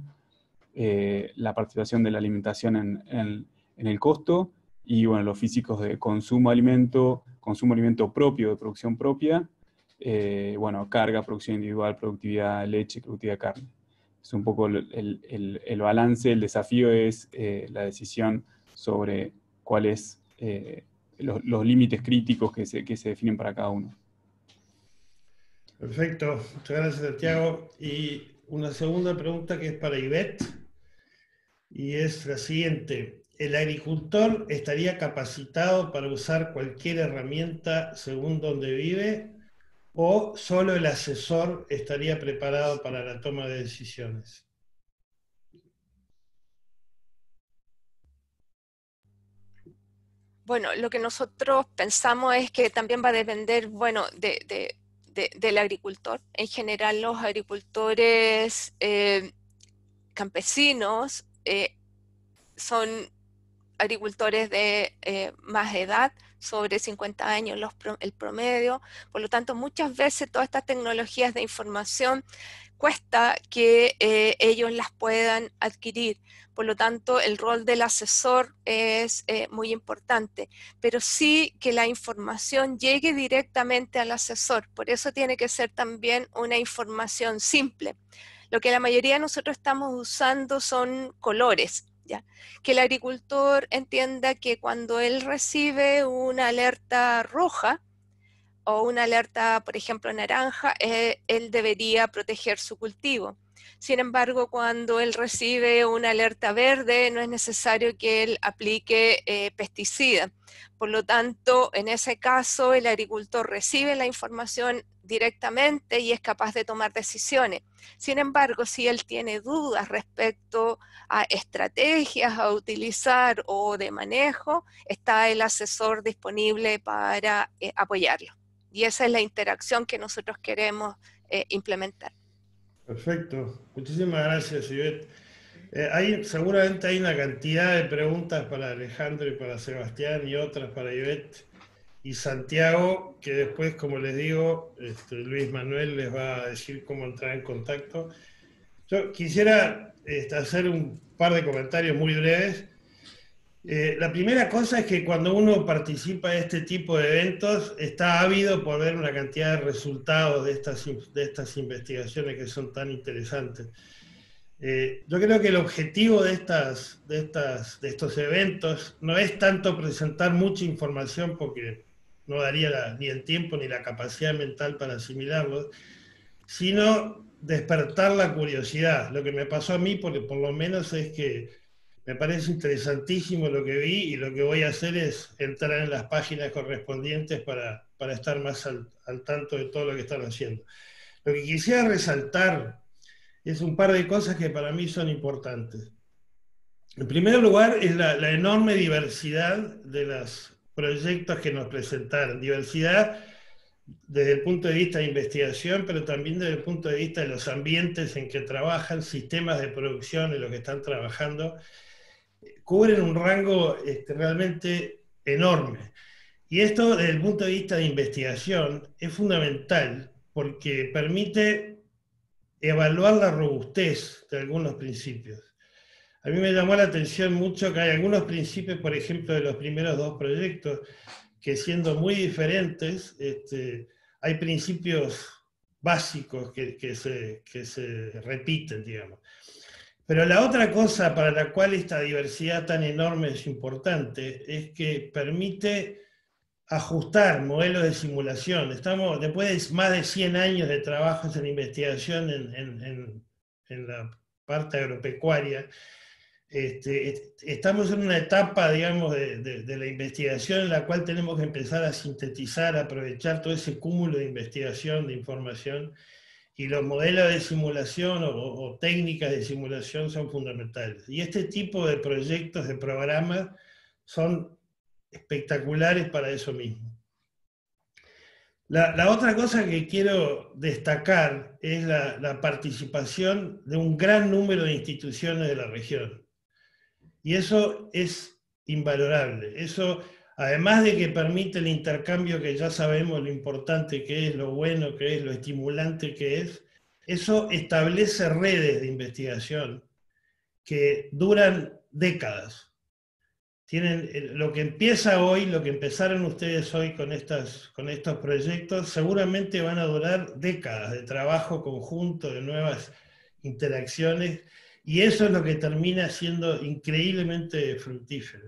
eh, la participación de la alimentación en, en, en el costo, y bueno, los físicos de consumo de alimento, consumo de alimento propio, de producción propia, eh, bueno, carga, producción individual, productividad leche, productividad carne. Es un poco el, el, el balance, el desafío es eh, la decisión sobre cuáles eh, los, los límites críticos que se, que se definen para cada uno. Perfecto, muchas gracias, Santiago. Y una segunda pregunta que es para Ivette, y es la siguiente. ¿El agricultor estaría capacitado para usar cualquier herramienta según donde vive, o solo el asesor estaría preparado para la toma de decisiones? Bueno, lo que nosotros pensamos es que también va a depender, bueno, de, de, de, del agricultor. En general, los agricultores eh, campesinos eh, son agricultores de eh, más edad, sobre cincuenta años los, el promedio. Por lo tanto, muchas veces todas estas tecnologías de información cuesta que eh, ellos las puedan adquirir. Por lo tanto, el rol del asesor es eh, muy importante, pero sí que la información llegue directamente al asesor. Por eso tiene que ser también una información simple. Lo que la mayoría de nosotros estamos usando son colores, ¿ya? Que el agricultor entienda que cuando él recibe una alerta roja, o una alerta, por ejemplo, naranja, eh, él debería proteger su cultivo. Sin embargo, cuando él recibe una alerta verde, no es necesario que él aplique eh, pesticida. Por lo tanto, en ese caso, el agricultor recibe la información directamente y es capaz de tomar decisiones. Sin embargo, si él tiene dudas respecto a estrategias a utilizar o de manejo, está el asesor disponible para eh, apoyarlo. Y esa es la interacción que nosotros queremos eh, implementar. Perfecto. Muchísimas gracias, Ivette. Eh, hay, seguramente hay una cantidad de preguntas para Alejandro y para Sebastián y otras para Ivette y Santiago, que después, como les digo, este, Luis Manuel les va a decir cómo entrar en contacto. Yo quisiera este, hacer un par de comentarios muy breves. Eh, la primera cosa es que cuando uno participa de este tipo de eventos, está ávido por ver una cantidad de resultados de estas, de estas investigaciones que son tan interesantes. Eh, yo creo que el objetivo de, estas, de, estas, de estos eventos no es tanto presentar mucha información, porque no daría la, ni el tiempo ni la capacidad mental para asimilarlo, sino despertar la curiosidad. Lo que me pasó a mí, por, por lo menos, es que me parece interesantísimo lo que vi, y lo que voy a hacer es entrar en las páginas correspondientes para, para estar más al, al tanto de todo lo que están haciendo. Lo que quisiera resaltar es un par de cosas que para mí son importantes. En primer lugar, es la, la enorme diversidad de los proyectos que nos presentaron. Diversidad desde el punto de vista de investigación, pero también desde el punto de vista de los ambientes en que trabajan, sistemas de producción en los que están trabajando. Cubren un rango este, realmente enorme. Y esto, desde el punto de vista de investigación, es fundamental porque permite evaluar la robustez de algunos principios. A mí me llamó la atención mucho que hay algunos principios, por ejemplo, de los primeros dos proyectos, que siendo muy diferentes, este, hay principios básicos que, que, se, que se repiten, digamos. Pero la otra cosa para la cual esta diversidad tan enorme es importante es que permite ajustar modelos de simulación. Estamos, después de más de cien años de trabajos en investigación en, en, en, en la parte agropecuaria, este, estamos en una etapa, digamos, de, de, de la investigación en la cual tenemos que empezar a sintetizar, a aprovechar todo ese cúmulo de investigación, de información, y los modelos de simulación o, o técnicas de simulación son fundamentales. Y este tipo de proyectos, de programas, son espectaculares para eso mismo. La, la otra cosa que quiero destacar es la, la participación de un gran número de instituciones de la región. Y eso es invalorable. Eso, además de que permite el intercambio, que ya sabemos lo importante que es, lo bueno que es, lo estimulante que es, eso establece redes de investigación que duran décadas. tienen lo que empieza hoy, lo que empezaron ustedes hoy con, estas, con estos proyectos, seguramente van a durar décadas de trabajo conjunto, de nuevas interacciones, y eso es lo que termina siendo increíblemente fructífero.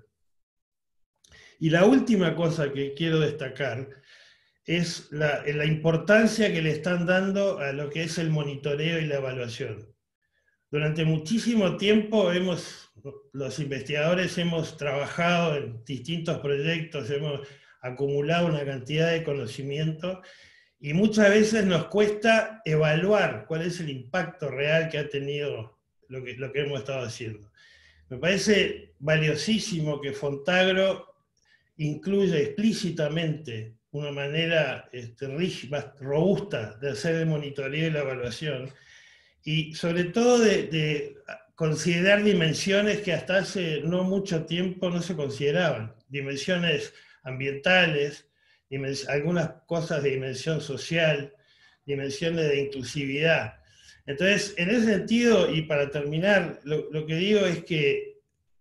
Y la última cosa que quiero destacar es la, la importancia que le están dando a lo que es el monitoreo y la evaluación. Durante muchísimo tiempo hemos, los investigadores hemos trabajado en distintos proyectos, hemos acumulado una cantidad de conocimiento y muchas veces nos cuesta evaluar cuál es el impacto real que ha tenido lo que, lo que hemos estado haciendo. Me parece valiosísimo que Fontagro incluya explícitamente una manera este, rígida, robusta de hacer el monitoreo y la evaluación, y sobre todo de, de considerar dimensiones que hasta hace no mucho tiempo no se consideraban, dimensiones ambientales, dimens- algunas cosas de dimensión social, dimensiones de inclusividad. Entonces, en ese sentido, y para terminar, lo, lo que digo es que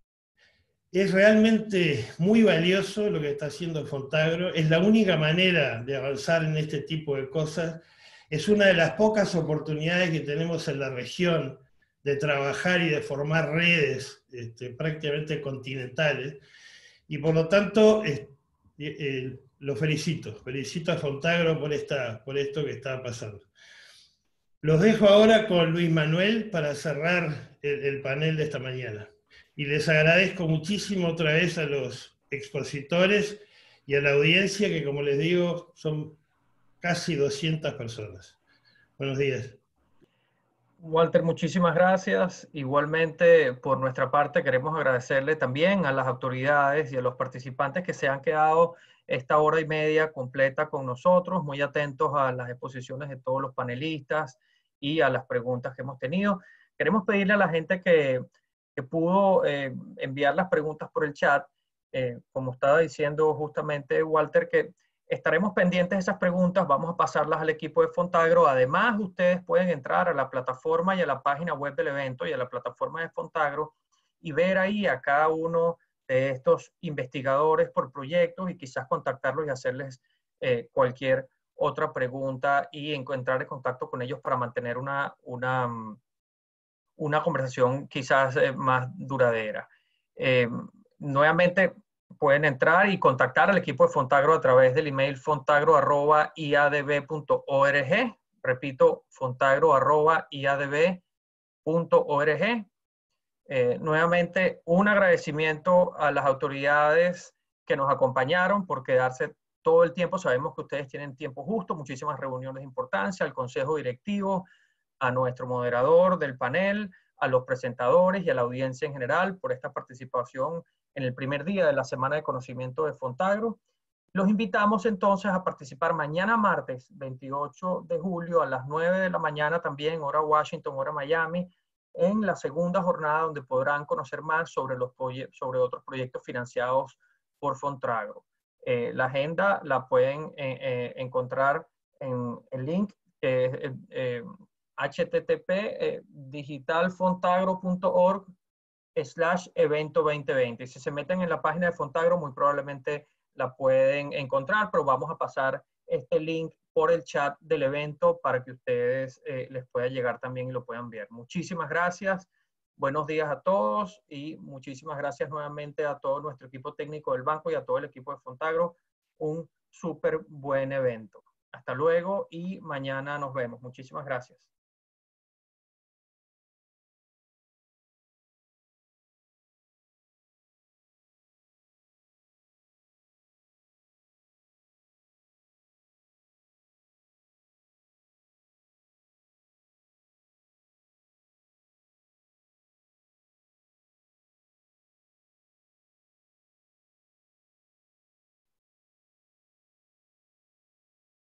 es realmente muy valioso lo que está haciendo Fontagro, es la única manera de avanzar en este tipo de cosas, es una de las pocas oportunidades que tenemos en la región de trabajar y de formar redes este, prácticamente continentales, y por lo tanto eh, eh, lo felicito, felicito a Fontagro por, esta, por esto que está pasando. Los dejo ahora con Luis Manuel para cerrar el, el panel de esta mañana. Y les agradezco muchísimo otra vez a los expositores y a la audiencia, que como les digo, son casi doscientas personas. Buenos días. Walter, muchísimas gracias. Igualmente, por nuestra parte, queremos agradecerle también a las autoridades y a los participantes que se han quedado esta hora y media completa con nosotros, muy atentos a las exposiciones de todos los panelistas y a las preguntas que hemos tenido. Queremos pedirle a la gente que, que pudo eh, enviar las preguntas por el chat, eh, como estaba diciendo justamente Walter, que estaremos pendientes de esas preguntas, vamos a pasarlas al equipo de Fontagro. Además, ustedes pueden entrar a la plataforma y a la página web del evento y a la plataforma de Fontagro y ver ahí a cada uno de estos investigadores por proyectos y quizás contactarlos y hacerles eh, cualquier otra pregunta y entrar en contacto con ellos para mantener una, una, una conversación quizás eh, más duradera. Eh, nuevamente, pueden entrar y contactar al equipo de Fontagro a través del email fontagro arroba i a d b punto org. Repito, fontagro arroba i a d b punto org. Eh, nuevamente, un agradecimiento a las autoridades que nos acompañaron por quedarse todo el tiempo. Sabemos que ustedes tienen tiempo justo, muchísimas reuniones de importancia, al consejo directivo, a nuestro moderador del panel, a los presentadores y a la audiencia en general por esta participación en el primer día de la Semana de Conocimiento de Fontagro. Los invitamos entonces a participar mañana martes veintiocho de julio a las nueve de la mañana también, hora Washington, hora Miami, en la segunda jornada donde podrán conocer más sobre, los sobre otros proyectos financiados por Fontagro. Eh, la agenda la pueden eh, eh, encontrar en el link que es eh, eh, h t t p eh, digitalfontagro punto org slash evento veinte veinte. Si se meten en la página de Fontagro, muy probablemente la pueden encontrar, pero vamos a pasar este link por el chat del evento para que ustedes eh, les pueda llegar también y lo puedan ver. Muchísimas gracias. Buenos días a todos y muchísimas gracias nuevamente a todo nuestro equipo técnico del banco y a todo el equipo de Fontagro. Un súper buen evento. Hasta luego y mañana nos vemos. Muchísimas gracias.